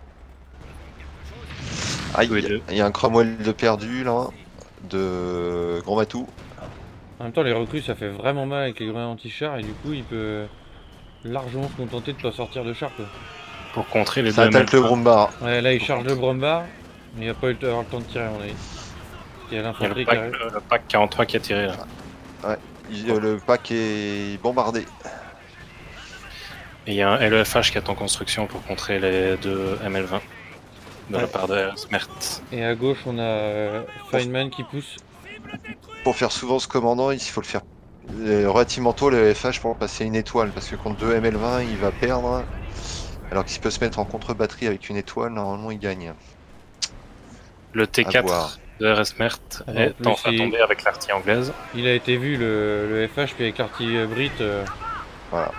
Ah, Tous les deux. il y a un Cromwell de perdu là, de Grand Matou. En même temps, les recrues ça fait vraiment mal avec les grenades anti-char et du coup il peut largement se contenter de pas sortir de char quoi. Pour contrer les Ça deux attaque le ML20. Brumbar. Ouais, là il charge le Brombar, mais il va pas eu avoir le temps de tirer à mon avis. Il y a Il y a l'infanterie le qui arrive. pack 43 qui a tiré là. Le pack est bombardé. Et il y a un LEFH qui est en construction pour contrer les deux ML20. De la Ouais. part de Smert. Et à gauche on a Feynman qui pousse. Pour faire souvent ce commandant, il faut le faire relativement tôt le FH pour passer une étoile, parce que contre 2 ML20 il va perdre, alors qu'il peut se mettre en contre-batterie avec une étoile, normalement il gagne. Le À T4 voir. de RSMert Ah, est en plus, enfin tombé avec l'artillerie anglaise. Il a été vu le FH puis avec l'artillerie Brit. Voilà.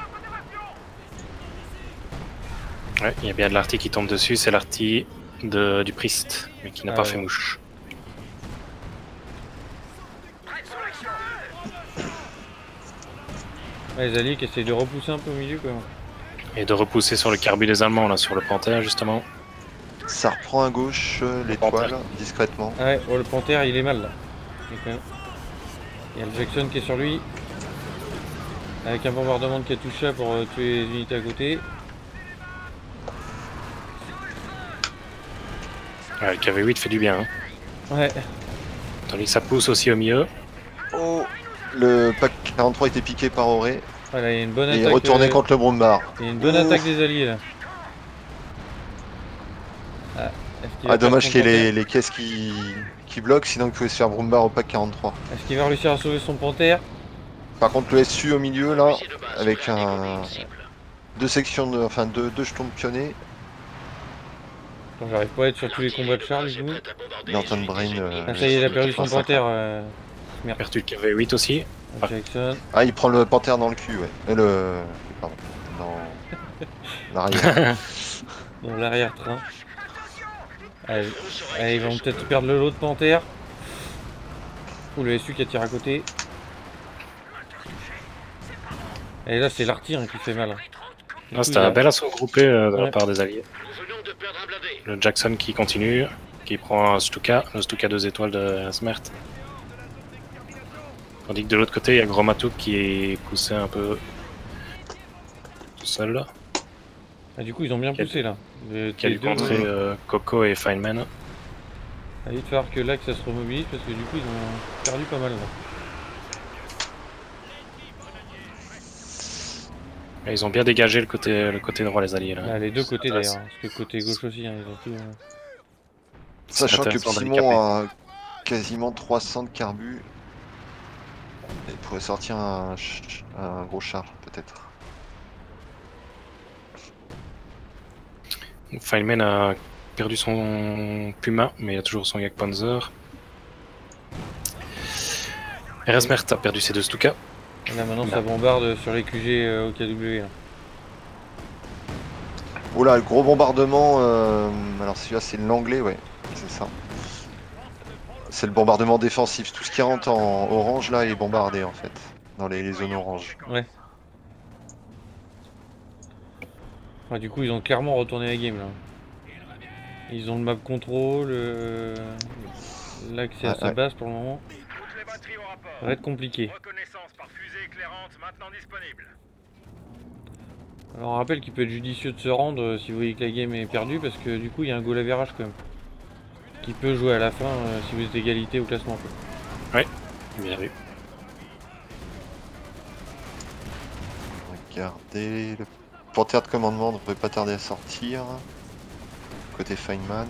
Ouais, il y a bien de l'artillerie qui tombe dessus, c'est l'artillerie du Priest, mais qui n'a Ah pas ouais. fait mouche. Ouais, les alliés qui essayent de repousser un peu au milieu quoi. Et de repousser sur le carbu des Allemands, là, sur le Panther, justement. Ça reprend à gauche l'étoile, Panthère. discrètement. Ah ouais, oh, le Panther il est mal là. Il y a le Jackson qui est sur lui. Avec un bombardement de Katusha pour tuer les unités à côté. Ouais, le KV-8 fait du bien, hein. Ouais, Tandis que ça pousse aussi au milieu. Oh, le pack 43 était piqué par Auré voilà, il y a une bonne et attaque. retourné contre le Brumbar. Il y a une bonne Oh. attaque des alliés là. Ah, est-ce qu'il va Dommage perdre qu'il y son ait Panther les caisses qui bloquent, sinon il pouvait se faire Brumbar au pack 43. Est-ce qu'il va réussir à sauver son Panther? Par contre le SU au milieu là, avec deux sections de. Enfin deux jetons de pionnier, Attends, j'arrive pas à être sur tous les combats de char du coup. il est en train de brain. Ah ça y est, il a perdu son 85. Panther. Perdu le KV-8 aussi. Jackson. Ah, il prend le Panther dans le cul, ouais. Pardon. Dans l'arrière. Dans l'arrière-train. Allez, allez, ils vont peut-être perdre l'autre Panther. Ou le SU qui attire à côté. Et là c'est l'artillerie qui fait mal. Du Ah, coup, c'était il a- un bel assaut groupé de la Ouais. part des Alliés. Le Jackson qui continue, qui prend un Stuka, le Stuka 2 étoiles de Smert. Tandis que de l'autre côté, il y a Gromatuk qui est poussé un peu tout seul, Ah, du coup ils ont bien Qui a- poussé là. qui a dû contrer Coco et Feynman. Il va falloir que là que ça se remobilise parce que du coup ils ont perdu pas mal là. Et ils ont bien dégagé le côté droit, les Alliés. Là. Ah, les deux côtés Ça, d'ailleurs, parce que côté gauche aussi, hein, ils ont tout. c'est Sachant que intéressant Simon d'handicaper. a quasiment 300 de carbu. Il pourrait sortir un gros char, peut-être. Feynman a perdu son Puma, mais il a toujours son Jagdpanzer. Erasmert a perdu ses deux Stuka. Et là maintenant Là. ça bombarde sur les QG au KW. Là. Oh là, le gros bombardement. Alors celui-là, c'est l'anglais, ouais. C'est ça. C'est le bombardement défensif. Tout ce qui rentre en orange, là, est bombardé, en fait. Dans les zones oranges. Ouais. Ah, du coup ils ont clairement retourné la game là. Ils ont le map control, l'accès à Ouais, sa ouais. base pour le moment. Toutes les batteries au rapport. Ça va être compliqué. Reconnaissance par fusée éclairante maintenant disponible. Alors on rappelle qu'il peut être judicieux de se rendre si vous voyez que la game est perdue parce que du coup il y a un goal average quand même. Qui peut jouer à la fin si vous êtes égalité au classement. Quoi. Bien vu. Regardez, le panthère de commandement ne devrait pas tarder à sortir. Côté Feynman.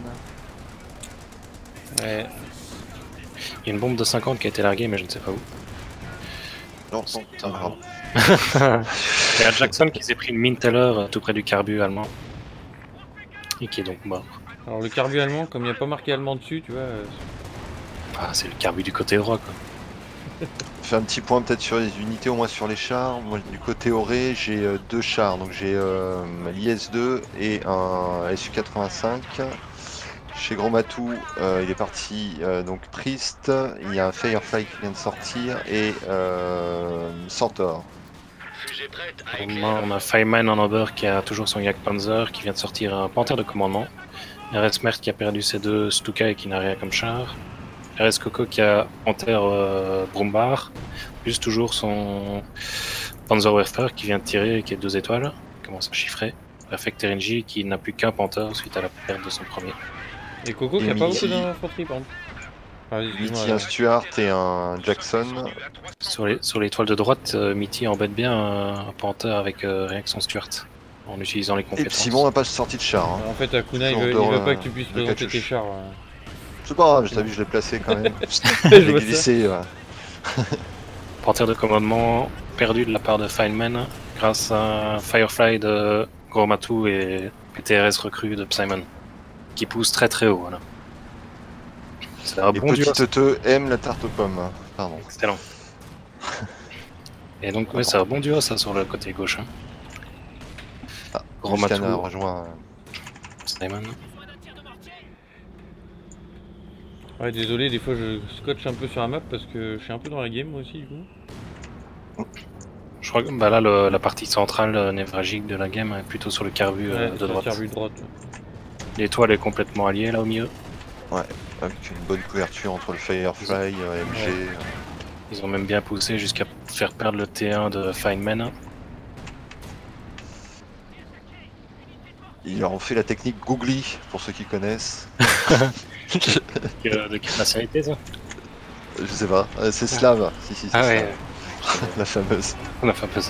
Ouais. Il y a une bombe de 50 qui a été larguée, mais je ne sais pas où. Non, non, C'est grave. Il y a Jackson qui s'est pris une mine tout à l'heure, tout près du carbu allemand. Et qui est donc mort. Alors le carbu allemand, comme il n'y a pas marqué allemand dessus, tu vois. Ah, c'est le carbu du côté droit, quoi. Je fais un petit point peut-être sur les unités, au moins sur les chars. Moi, du côté Auré, j'ai 2 chars. Donc j'ai l'IS-2 et un Su-85. Chez Gros Matou, il est parti donc Priest. Il y a un Firefly qui vient de sortir et Centaur. Fusée prête à Pour éclairer. moi, on a Feynman en Amber qui a toujours son Jagdpanzer, qui vient de sortir un panthère de commandement. RS Mert qui a perdu ses 2 Stuka et qui n'a rien comme char. RS Coco qui a Panthère Brumbar, plus toujours son Panzerwerfer qui vient de tirer et qui est 2 étoiles, qui commence à chiffrer. Perfect RNG qui n'a plus qu'un Panther suite à la perte de son premier. Et Coco qui Et a pas Mitty. beaucoup d'infanterie par contre. Enfin, excuse-moi, Mitty, un Stuart et un Jackson. Sur l'étoile de droite, Mitty embête bien un Panther avec rien que son Stuart, en utilisant les Et compétences. Simon n'a pas sorti de char. Hein. En fait, Akuna, il Toujours veut, dehors, il veut pas là, que tu puisses le présenter Katyush. tes chars. C'est pas grave, t'as vu, je l'ai placé quand même. Je Je l'ai vois ça. glissé. Ouais. Panthère de commandement perdu de la part de Feynman grâce à un Firefly de Gormatu et PTRS recrue de Psymon qui pousse très très haut. Voilà. C'est un Les bon duo. petits teuteux aiment la tarte aux pommes. Hein. Pardon. Excellent. Et donc, ouais, c'est un bon duo ça sur le côté gauche. Hein. Ah, Gros Luscan Matou. a rejoint. Psymon. Ouais, désolé, des fois je scotche un peu sur la map parce que je suis un peu dans la game moi aussi du coup. Je crois que bah, là, la partie centrale névralgique de la game est plutôt sur le carbu Ouais, de sur le droite. carbu de droite. L'étoile est complètement alliée là au milieu. Avec une bonne couverture entre le Firefly, MG. Ouais. Ils ont même bien poussé jusqu'à faire perdre le T1 de Feynman. Ils leur ont fait la technique Googly, pour ceux qui connaissent. De quelle nationalité ça? Je sais pas, c'est slave. Si, si, c'est Ah slave. ouais, La fameuse. on a fait un peu ça.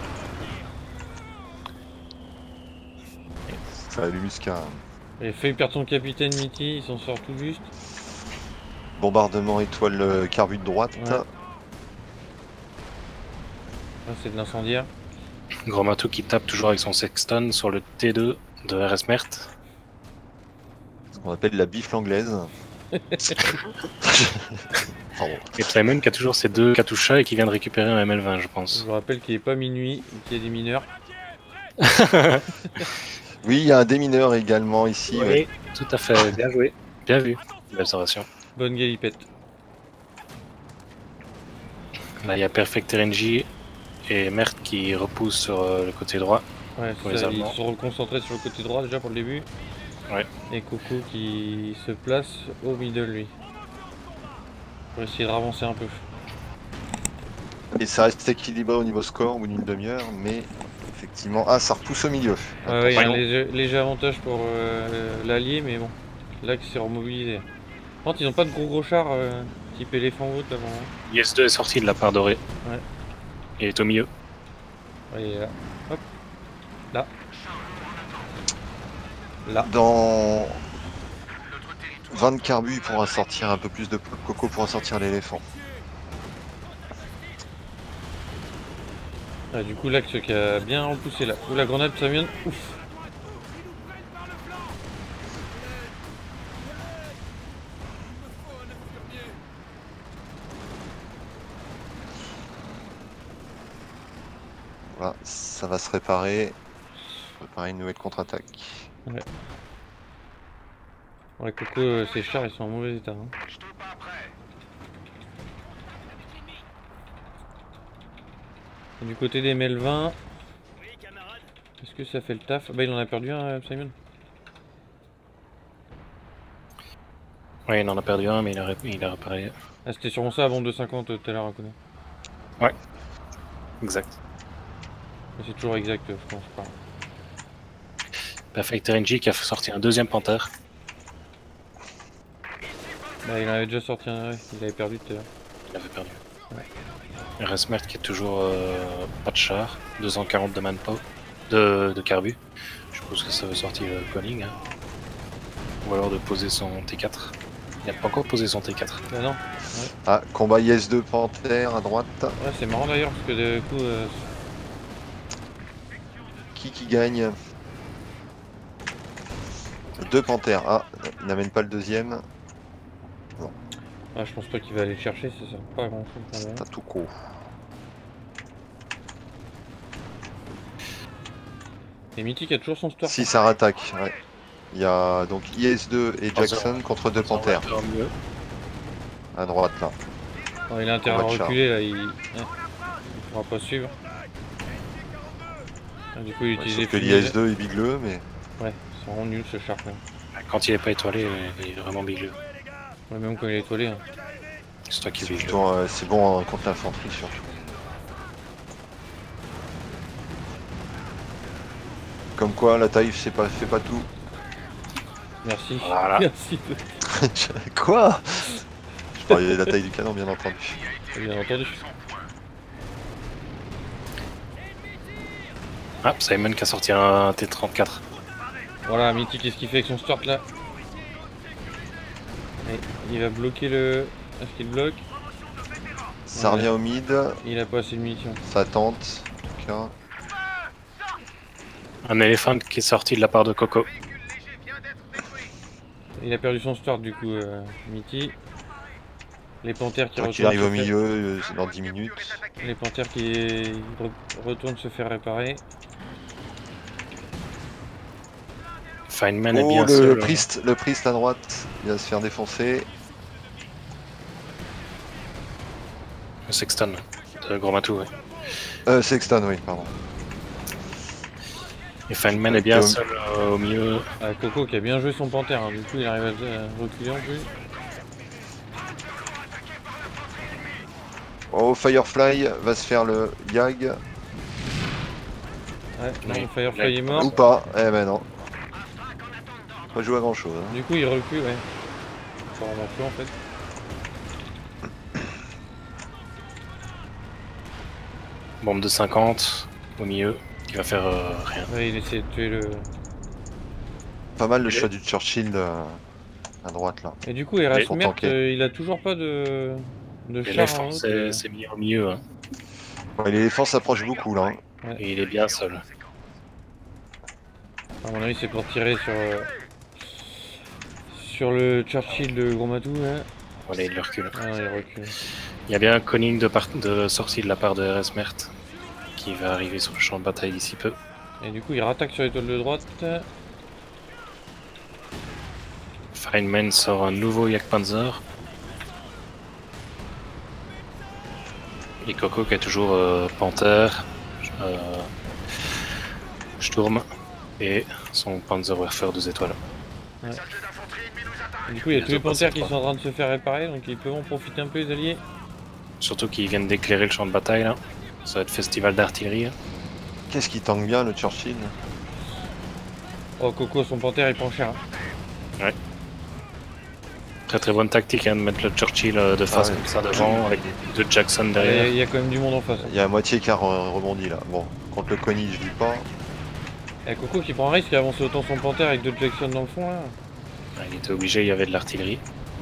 Ça le Muscat. Et fait perdre son capitaine Mitty, il s'en sort tout juste. Bombardement étoile carbu de droite. Ouais. Là c'est de l'incendiaire. Gromato qui tape toujours avec son sexton sur le T2 de RS Mert. Ce qu'on appelle la bifle anglaise. Pardon. Et Simon qui a toujours ses 2 Katusha et qui vient de récupérer un ML20, je Je pense. vous rappelle qu'il est pas minuit, qu'il y a des mineurs. Oui, il y a un démineur également ici. Oui, Ouais. tout à fait, bien joué. Bien vu. Belle observation. Bonne galipette. Là, il y a Perfect RNG et Mert qui repousse sur le côté droit. Ouais, Pour c'est les ça, ils Allemands. se sont reconcentrés sur le côté droit déjà pour le début. Ouais. Et Coco qui se place au middle lui. Pour essayer de ravancer un peu. Et ça reste équilibré au niveau score au bout d'une demi-heure, mais effectivement. Ah, ça repousse au milieu. Ouais, il y a un Attention. léger avantage pour l'allié, mais bon, là qui s'est remobilisé. Par contre, ils ont pas de gros chars type éléphant haute avant. Hein. IS-2 est sorti de la part dorée. Ouais. Il est au milieu. Ouais, il est là. Hop. Là. Là. Dans 20 carbu, il pourra sortir un peu plus de Coco pourra sortir l'éléphant. Ah, du coup, l'axe qui a bien repoussé là. Ouh, la grenade, ça vient. Ouf. Voilà, ça va se réparer. Préparer une nouvelle contre-attaque. Ouais, Coco, ses chars, ils sont en mauvais état. Hein. Je te bats prêt. Et du côté des ML20, est-ce que ça fait le taf? Bah, il en a perdu un, Simon. Ouais, il en a perdu un, mais il a réparé. Ah, c'était sûrement ça avant 2,50 tout à l'heure à connaître. Exact. Mais c'est toujours exact, je pense pas. Perfect RNG qui a sorti un deuxième Panther. Bah, il en avait déjà sorti un, ouais, il avait perdu tout à l'heure. il avait perdu. Resmert qui est toujours pas de char, 240 de manpower, de carbu. Je suppose que ça veut sortir le Koning. Hein. Ou alors de poser son T4. Il n'a pas encore posé son T4. Bah non. Ah, combat IS-2 Panthère à droite. Ouais, c'est marrant d'ailleurs parce que du coup. Qui gagne? 2 Panthères. Ah, il n'amène pas le deuxième. Ah, je pense pas qu'il va aller le chercher, ça sert pas à grand chose pour moi. C'est un tout co. Et Mythic a toujours son store. Si ça rattaque, ouais. Il y a donc IS-2 et Jackson contre 2 Panthères. Mieux. À droite là. Oh, il a intérêt à Combat de char. reculer là, il pourra pas suivre. Ah, du coup, il Ouais, utilise sauf que les fusils. l'IS-2 est bigleux, mais. Ouais, c'est vraiment nul ce char là. Quand il est pas étoilé, il est vraiment bigleux. Ouais, même quand il est étoilé. Hein. C'est toi qui C'est vis. plutôt, c'est bon contre l'infanterie surtout. Comme quoi, la taille fait pas tout. Merci. Voilà. Merci. Quoi? Je parlais de la taille du canon, bien entendu. Bien entendu. Ah, Simon qui a sorti un T34. Voilà, Mythic, qu'est-ce qu'il fait avec son start là? Et il va bloquer le. Est-ce qu'il bloque? Ça revient au mid, Il a pas assez de munitions. ça tente. En tout cas. Un éléphant qui est sorti de la part de Coco. Il a perdu son start du coup, Mitty. Les panthères qui Tant qu'il retournent. arrive au se faire- milieu, dans 10 minutes. Les panthères qui retournent se faire réparer. Feynman est Oh, bien le seul. priest à droite, il va se faire défoncer. Le Sexton de Gros Matou, ouais. Sexton, oui, pardon. Et Feynman est bien Théo- seul au milieu. Ah, Coco qui a bien joué son panthère, hein. Du coup il arrive à reculer en plus. Oh, Firefly va se faire le Yag. Ouais, non, Oui. Firefly est Ou mort. pas. Eh ben non. Pas joué à grand chose. Du coup il recule, ouais. Pas vraiment plus en fait. Bombe de 50 au milieu qui va faire rien. Ouais, il essaie de tuer le. Pas mal le choix du Churchill à droite là. Et du coup Erasmert, tanker. il a toujours pas de char en L'éléphant haut. c'est mis au milieu. Hein. Ouais, l'éléphant s'approche beaucoup là. Hein. Et il est bien seul. À mon avis c'est pour tirer sur le Churchill de Gros Matou là. Voilà, il recule. Ah non, il recule. Il y a bien un conning de sortie de la part de Resmert qui va arriver sur le champ de bataille d'ici peu. Et du coup il rattaque sur l'étoile de droite. Feynman sort un nouveau Jagdpanzer. Et Coco qui est toujours Panther, Sturm et son Panzerwerfer 2 étoiles. Et du coup il y a Ils tous les ont pas panthères ça, qui quoi. sont en train de se faire réparer, donc ils peuvent en profiter un peu les alliés. Surtout qu'ils viennent d'éclairer le champ de bataille là. Ça va être festival d'artillerie. Qu'est-ce qui tangue bien le Churchill? Oh Coco, son panthère il prend cher. Hein. Très très bonne tactique hein, de mettre le Churchill de face ouais. comme ça devant avec deux Jackson Il derrière. y a quand même du monde en face. Hein. Il y a moitié quart rebondi là. Bon, contre le Connie je dis pas. Et Coco qui prend un risque à avancer autant son panthère avec 2 Jackson dans le fond là. Il était obligé, il y avait de l'artillerie.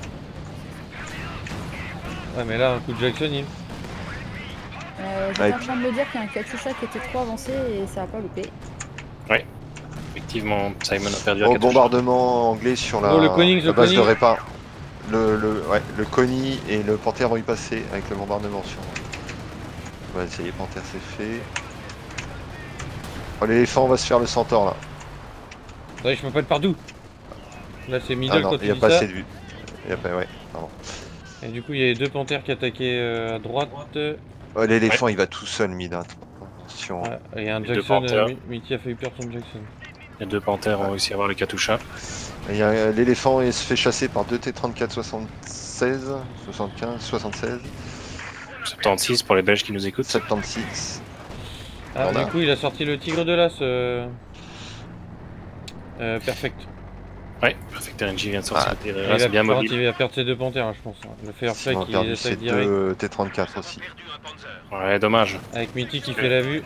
Ouais mais là un coup de Jackson il... J'étais Ouais. en train de me dire qu'il y a un Katyusha qui était trop avancé et ça a pas loupé. Effectivement, Simon a perdu Oh, à 4 bombardement anglais sur la, Oh, le Konig, la le base de Konig. répar. Le Connie et le Panthère vont y passer avec le bombardement sur. Ouais, ça y est, Panthère c'est fait. Oh, l'éléphant va se faire le centaure là. Ouais, je peux pas être partout. Là c'est middle Ah non, quand il tu n'y a dis pas ça. assez de vue. Il y a pas, ouais, pardon. Et du coup il y a les 2 panthères qui attaquaient à droite. Oh, l'éléphant il va tout seul, mid. Hein. Attention. Ouais, et un Les 2 Jackson, panthères. Mitty a failli perdre son Jackson. Les deux panthères ont réussi à avoir le Katusha. Il y a l'éléphant il se fait chasser par 2 T34 76, 75, 76, 76 pour les Belges qui nous écoutent. 76. Ah, Voilà. du coup il a sorti le tigre de l'as. Perfect. Ouais, Perfect RNG vient de sortir. Ah, le Il Tigre va, bien par mobile. contre, il va perdre ses 2 panthères, hein, je pense. Hein. Le Firefly Ils ont qui perdu les ces attaque direct. deux T34 aussi. Perdu un Panzer. Ouais, dommage. Avec Mythique qui fait la vue.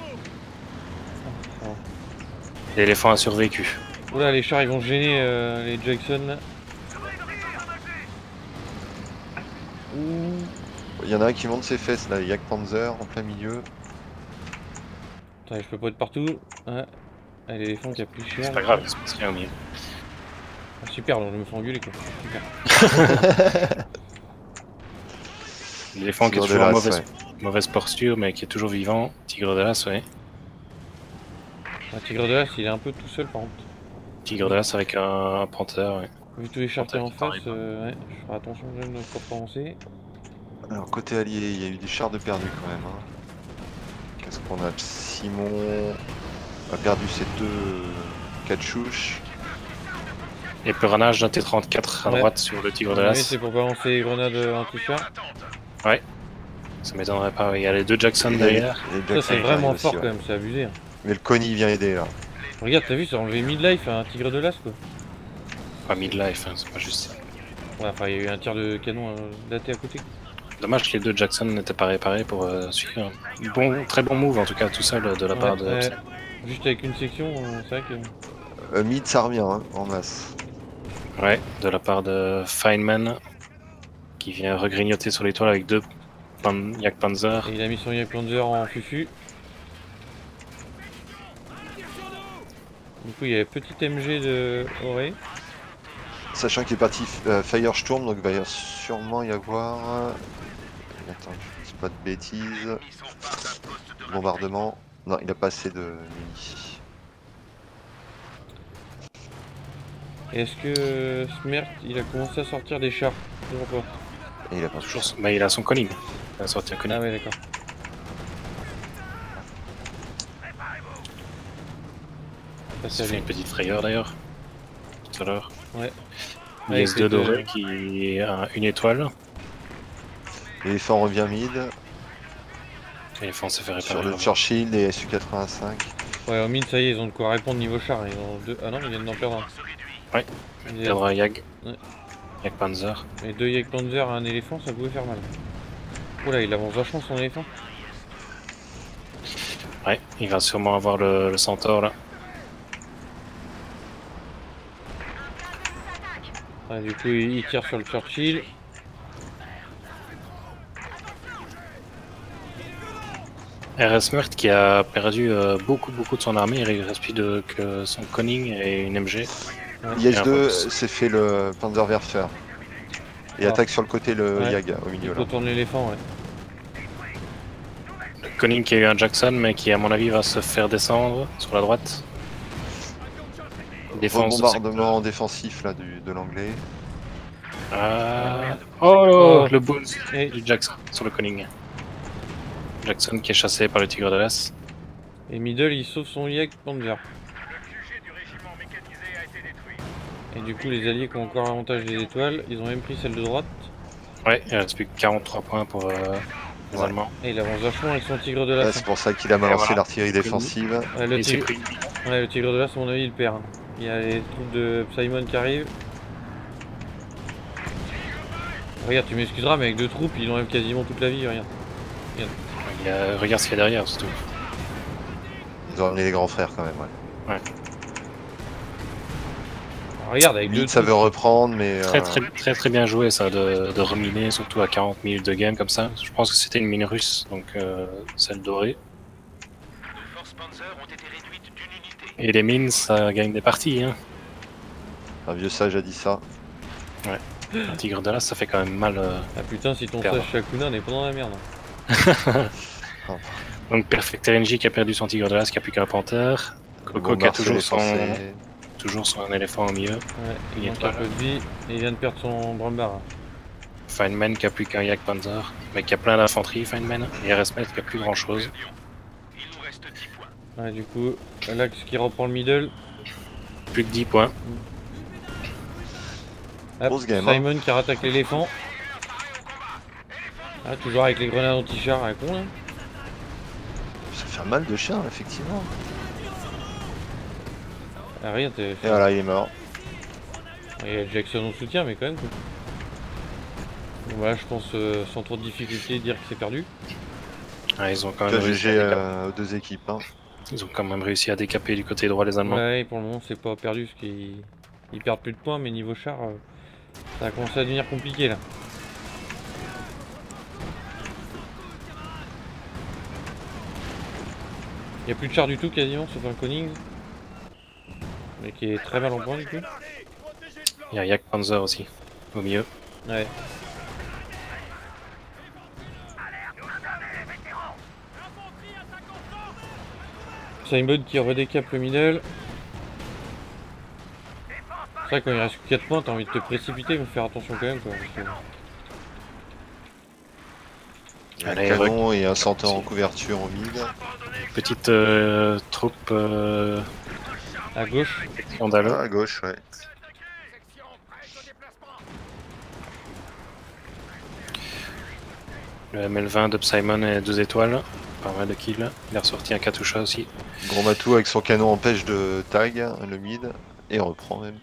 Oh. L'éléphant a survécu. Oula, les chars ils vont gêner les Jackson là. Ouh. Il y en a un qui monte ses fesses là, Yak Panzer en plein milieu. Attends, je peux pas être partout. Ouais. Ah, l'éléphant qui a pris cher. C'est pas grave, il se passe rien au milieu. Ah, super, alors je me fais engueuler quoi. Super. L'éléphant qui est Tigre de toujours en l'As, mauvaise, ouais. mauvaise posture, mais qui est toujours vivant. Tigre de l'As, ouais. Le Tigre de l'As il est un peu tout seul par contre. Tigre de l'As avec un panthère, ouais. Vu tous les chars qui en Panthère qui face, ouais, je ferai attention je ne pas trop avancer. Alors côté allié, il y a eu des chars de perdus quand même. Hein. Qu'est-ce qu'on a? Simon a perdu ses 2 Katchouches. Et planage d'un T34 à Ouais. droite sur le Tigre de Oui, l'As. c'est pour balancer les grenades anti-char. Ça m'étonnerait pas, il y a les 2 Jackson Et derrière. les Ça Jackson c'est qui vraiment arrivent fort aussi, quand ouais. même, c'est abusé. Hein. Mais le Connie vient aider là. Regarde, t'as vu, ça a enlevé mid-life à un Tigre de l'As quoi. Pas midlife, hein, c'est pas juste ça. Ouais, enfin il y a eu un tir de canon daté à côté. Dommage que les 2 Jackson n'étaient pas réparés pour suivre. Bon, très bon move en tout cas, tout seul de la part de. Ouais, juste avec une section, c'est vrai que. Mid ça revient hein, en masse. Ouais, de la part de Feynman qui vient regrignoter sur l'étoile avec 2 Yak Panzer. Et il a mis son Yak Panzer en fufu. Du coup, il y a petit MG de Oré. Sachant qu'il est parti Firestorm, donc il va sûrement y avoir. Attends, je dis pas de bêtises. Ils sont face à un poste de Bombardement. Non, il a pas assez de mini. Et est-ce que Smert, il a commencé à sortir des chars? Toujours pas. Et il a pas Toujours, bah, il a son conning. Il a sorti un conning. Ah ouais, d'accord. Ça, Ça c'est fait une petite frayeur d'ailleurs. Tout à l'heure. Ouais. Il Avec les IS-2 deux- doré qui a une étoile. L'éléphant revient mid. L'éléphant s'est fait Sur réparer. le Churchill, les Su-85. Ouais, au mid, ça y est, ils ont de quoi répondre niveau char. Ils ont deux... Ah non, ils viennent d'en perdre un. se réduit. Il Ils- perdra Yag. Ouais. Yak Panzer. Et 2 Yak Panzer à un éléphant, ça pouvait faire mal. Oula, il avance vachement son éléphant. Ouais, il va sûrement avoir le centaure là. Ouais, du coup, il tire sur le Churchill. RS Meurthe qui a perdu beaucoup de son armée. Il reste plus que son conning et une MG. IS-2 s'est fait le Panzerwerfer. Et Ah. attaque sur le côté le Ouais. Yag au Il milieu là. retourne l'éléphant, ouais. Le conning qui a eu un Jackson mais qui à mon avis va se faire descendre sur la droite. Défense. Bombardement défensif là de l'anglais. Ah. Oh. Le bounce Et du Jackson sur le conning. Jackson qui est chassé par le Tigre de l'As. Et Middle, il sauve son Yak Panzer. Le QG du régiment mécanisé a été détruit. Et du coup, les alliés qui ont encore l'avantage des étoiles, ils ont même pris celle de droite. Ouais, il reste plus que 43 points pour les Ouais. Allemands. Et il avance vachement avec son Tigre de Là, l'As. c'est pour ça qu'il a balancé voilà. l'artillerie défensive. Ouais, le Il s'est tigre... pris. ouais, le Tigre de l'As, à mon avis, il perd. Hein. Il y a les troupes de Simon qui arrivent. Regarde, tu m'excuseras, mais avec 2 troupes, ils enlèvent quasiment toute la vie, regarde. Regarde ce qu'il y a derrière surtout. Ils ont ramené les grands frères quand même. Ouais. Alors, regarde, avec 2 Mid, ça veut reprendre, mais Très bien joué ça de reminer surtout à 40 minutes de game comme ça. Je pense que c'était une mine russe, donc celle dorée. Nos forces Panzer ont été réduites d'une unité. Et les mines ça gagne des parties. Hein. un vieux sage a dit ça. Un Tigre de l'As ça fait quand même mal. Ah putain, si ton Perdre. sage Shakuna, on est pas dans la merde. Donc Perfect RNG qui a perdu son Tigre de l'As, qui a plus qu'un panthère. Coco Bon, qui a Marcel est toujours son éléphant au milieu. Ouais, il Il manque est un pas peu de vie et il vient de perdre son Brumbar. Feynman qui a plus qu'un Yak Panzer, mais qui a plein d'infanterie Feynman. Et RSMet qui a plus grand chose. Il nous reste 10 points. Ouais, du coup, Lax qui reprend le middle. Plus que 10 points. Hop, Grosse game, Simon qui rattaque l'éléphant. Ah, toujours avec les grenades anti-char à la con là. Ça fait mal de chien, effectivement. Ah, rien, t'es. Et voilà, il est mort. Il y a Jackson en soutien, mais quand même. Quoi. Bon, voilà, je pense sans trop de difficulté dire que c'est perdu. Ah, ils ont quand même réussi GG à décaper. aux deux équipes. Hein. Ils ont quand même réussi à décaper du côté droit les Allemands. Ouais, pour le moment, c'est pas perdu parce qu'ils perdent plus de points, mais niveau char, ça a commencé à devenir compliqué là. Il n'y a plus de char du tout quasiment, sauf un Koenig. Mais qui est très mal en point du coup. Il y a Yak Panzer aussi, au milieu. Ouais. Simon qui redécape le middle. C'est vrai quand il reste que 4 points, t'as envie de te précipiter, mais faire attention quand même quoi. Parce que... Un Allez, canon et un centaure en couverture au mid. Petite troupe À gauche. Vandalo. À gauche, ouais. Le ML20 de Simon est 2 étoiles. Pas mal de kills. Il a ressorti un Katusha aussi. Gros Matou avec son canon empêche de tag, le mid, et reprend même.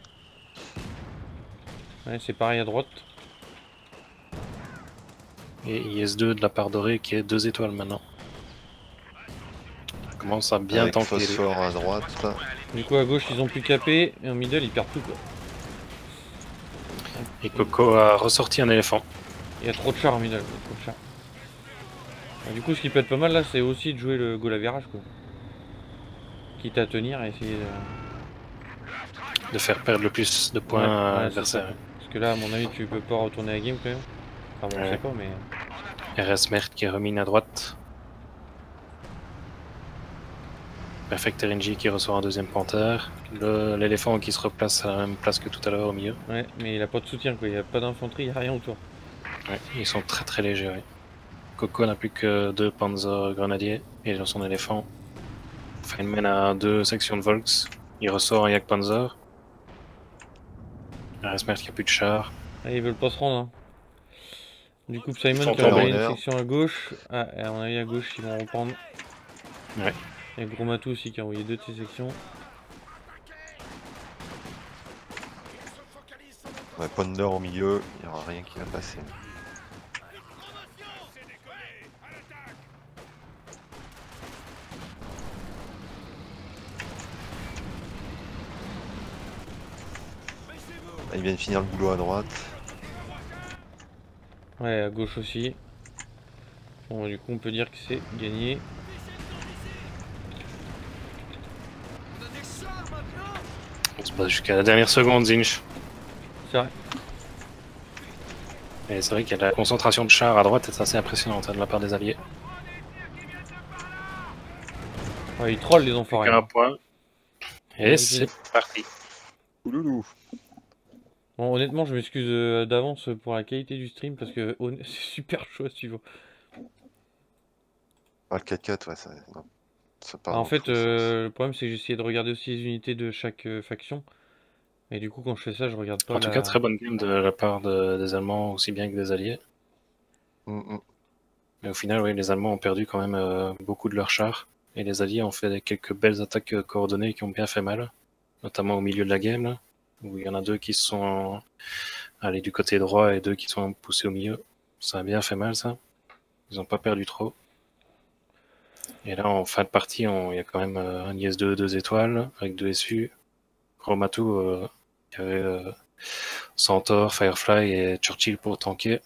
Ouais, c'est pareil à droite. Et IS-2 de la part dorée qui est 2 étoiles maintenant. Ça commence à bien Avec tanker. phosphore à droite. Du coup à gauche ils ont plus capé, et en middle ils perdent tout quoi. Et Coco a ressorti un éléphant. Il y a trop de chars en middle, il y a trop de chars. Du coup ce qui peut être pas mal là c'est aussi de jouer le goal à virage quoi. Quitte à tenir et essayer De faire perdre le plus de points Ouais, à ouais, l'adversaire. Parce que là à mon avis tu peux pas retourner la game quand même. Enfin bon on Ouais. sait pas mais... RS Mert qui remine à droite. Perfect RNG qui ressort un deuxième panthère. L'éléphant qui se replace à la même place que tout à l'heure au milieu. Ouais mais il a pas de soutien quoi, il a pas d'infanterie, il a rien autour. Ouais, ils sont très très légers. Ouais. Coco n'a plus que 2 Panzer grenadiers et dans son éléphant. Feynman a 2 sections de Volks. Il ressort un Yak Panzer. RS Mert qui a plus de char. Ah, ils veulent pas se rendre hein. Du coup Simon Font qui a envoyé une l'honneur. section à gauche. Ah et à mon avis à gauche ils vont reprendre. Ouais. Il y a Gros Matou aussi qui a envoyé 2 de ses sections. Ouais, Ponder au milieu, il n'y aura rien qui va passer. Ils viennent finir le boulot à droite. Ouais à gauche aussi. Bon du coup on peut dire que c'est gagné. On se bat jusqu'à la dernière seconde, Zinch. C'est vrai. Et c'est vrai qu'il y a la concentration de chars à droite est assez impressionnante hein, de la part des alliés. Ouais ils trollent les Plus enfoirés. qu'un point. Et Ok. c'est parti. Ouloulou. Bon, honnêtement, je m'excuse d'avance pour la qualité du stream parce que c'est super chaud à suivre. Ah, le 4-4, ouais, ça, non, ça part En dans fait, tous les sens. le problème c'est que j'ai essayé de regarder aussi les unités de chaque faction. Et du coup, quand je fais ça, je regarde pas En tout cas, très bonne game de la part des Allemands, aussi bien que des Alliés. Mais au final, oui, les Allemands ont perdu quand même beaucoup de leurs chars. Et les Alliés ont fait quelques belles attaques coordonnées qui ont bien fait mal. Notamment au milieu de la game, là, où il y en a 2 qui sont allés du côté droit et 2 qui sont poussés au milieu. Ça a bien fait mal, ça. Ils n'ont pas perdu trop. Et là, en fin de partie, il y a quand même un IS-2 2 étoiles, avec 2 SU. Gros Matou, il y avait Centaur, Firefly et Churchill pour tanker.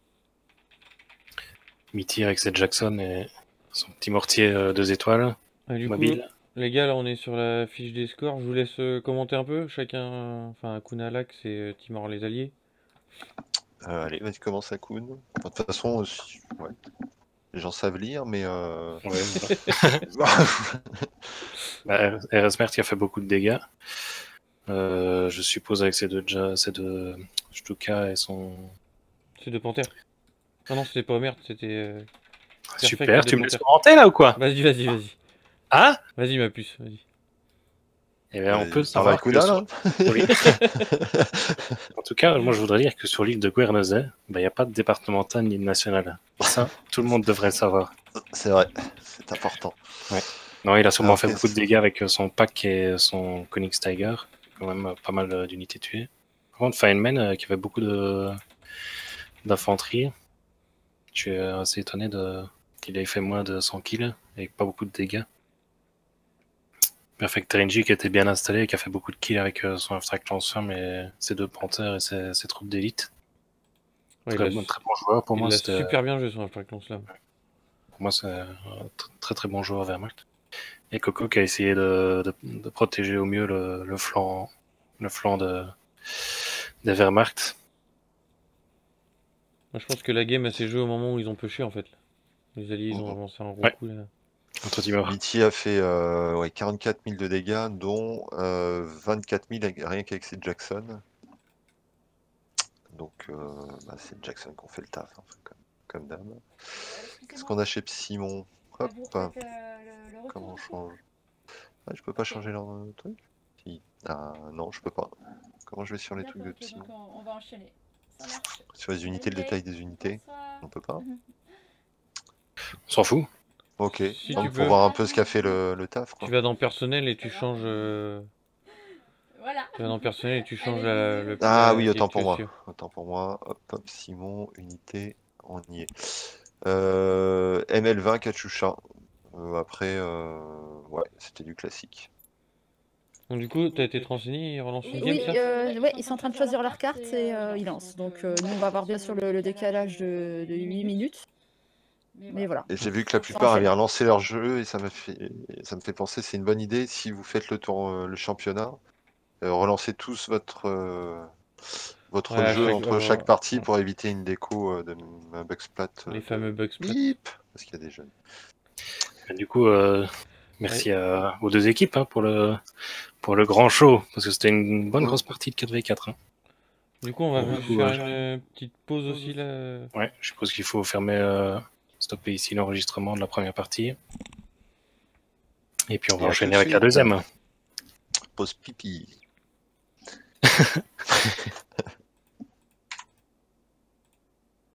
Mitty avec ses Jackson et son petit mortier 2 étoiles, Et du mobile. coup, les gars, là on est sur la fiche des scores. Je vous laisse commenter un peu. Chacun, enfin Kunalak, c'est Timor les Alliés. Allez, vas-y, commence à Kuhn. De toute façon, ouais. Les gens savent lire, mais... Ouais, bah, RS Mert qui a fait beaucoup de dégâts. Je suppose avec ces deux Stuka et son... C'est de Panthère. Ah non, c'était pas merde, c'était. Super, Perfect, tu me de laisses Panthère. commenter là ou quoi? Vas-y, vas-y, vas-y. Ah, Vas-y, ma puce, vas-y. eh bien, on peut savoir savoir que Kuhn, sur- là. Oui. En tout cas, moi je voudrais dire que sur l'île de Guernesey, il n'y a pas de départemental ni de national. Ça, tout le monde devrait le savoir. C'est vrai, c'est important. Non, il a sûrement Alors, fait qu'est-ce- beaucoup de dégâts avec son pack et son Koenigsteiger. Quand même pas mal d'unités tuées. Par contre, Feynman, qui avait beaucoup d'infanterie, je suis assez étonné qu'il ait fait moins de 100 kills avec pas beaucoup de dégâts. Perfect Renji qui était bien installé et qui a fait beaucoup de kills avec son Abstract Lancer, mais ses 2 panthères et ses troupes d'élite. Ouais, Très il bon joueur pour il moi. a C'était super bien joué son Abstract Lancer. Pour moi, c'est un très bon joueur Wehrmacht. Et Coco qui a essayé de protéger au mieux le flanc des Wehrmacht. Moi, je pense que la game elle s'est jouée au moment où ils ont pushé en fait. Les alliés ils ont lancé un gros Ouais. coup là. Entre Timor. Mitty a fait 44 000 de dégâts, dont 24 000 rien qu'avec ses Jackson. Donc c'est Jackson qu'on fait le taf, hein, comme d'hab. Qu'est-ce qu'on a chez Simon? Hop, comment on change? Ah, je peux pas changer leur truc? Si. Ah non, je peux pas. Comment je vais sur les trucs de Simon? On va enchaîner. Ça marche. Sur les unités, le détail des unités? On peut pas? On s'en fout. Ok, Si donc tu pour veux. voir un peu ce qu'a fait le taf, quoi. Tu vas dans personnel et tu changes. Voilà. Tu vas dans personnel et tu changes le. Ah la oui, autant pour moi. direction. Autant pour moi. Hop, hop, Simon, unité, on y est. ML20, Katyusha. Après, ouais, c'était du classique. Donc du coup, t'as été renseigné, ils relancent une game Oui, ça ouais, ils sont en train de choisir leur carte et ils lancent. Donc nous, on va avoir bien sûr le décalage de 8 minutes. Mais voilà. Et j'ai vu que la plupart avaient relancé leur jeu et ça me fait penser, c'est une bonne idée si vous faites le championnat, relancez tous votre Ouais, jeu entre chaque partie ouais. pour éviter une déco de Bugsplat. Les fameux Bugsplat. Bip parce qu'il y a des jeunes. Et du coup, merci aux 2 équipes pour le grand show, parce que c'était une bonne grosse partie de 4v4. Du coup, on va Du coup, faire une petite pause aussi là. Ouais, je suppose qu'il faut fermer, stopper ici l'enregistrement de la première partie. Et puis on va Et à enchaîner tout de avec la suite. deuxième. Pause pipi.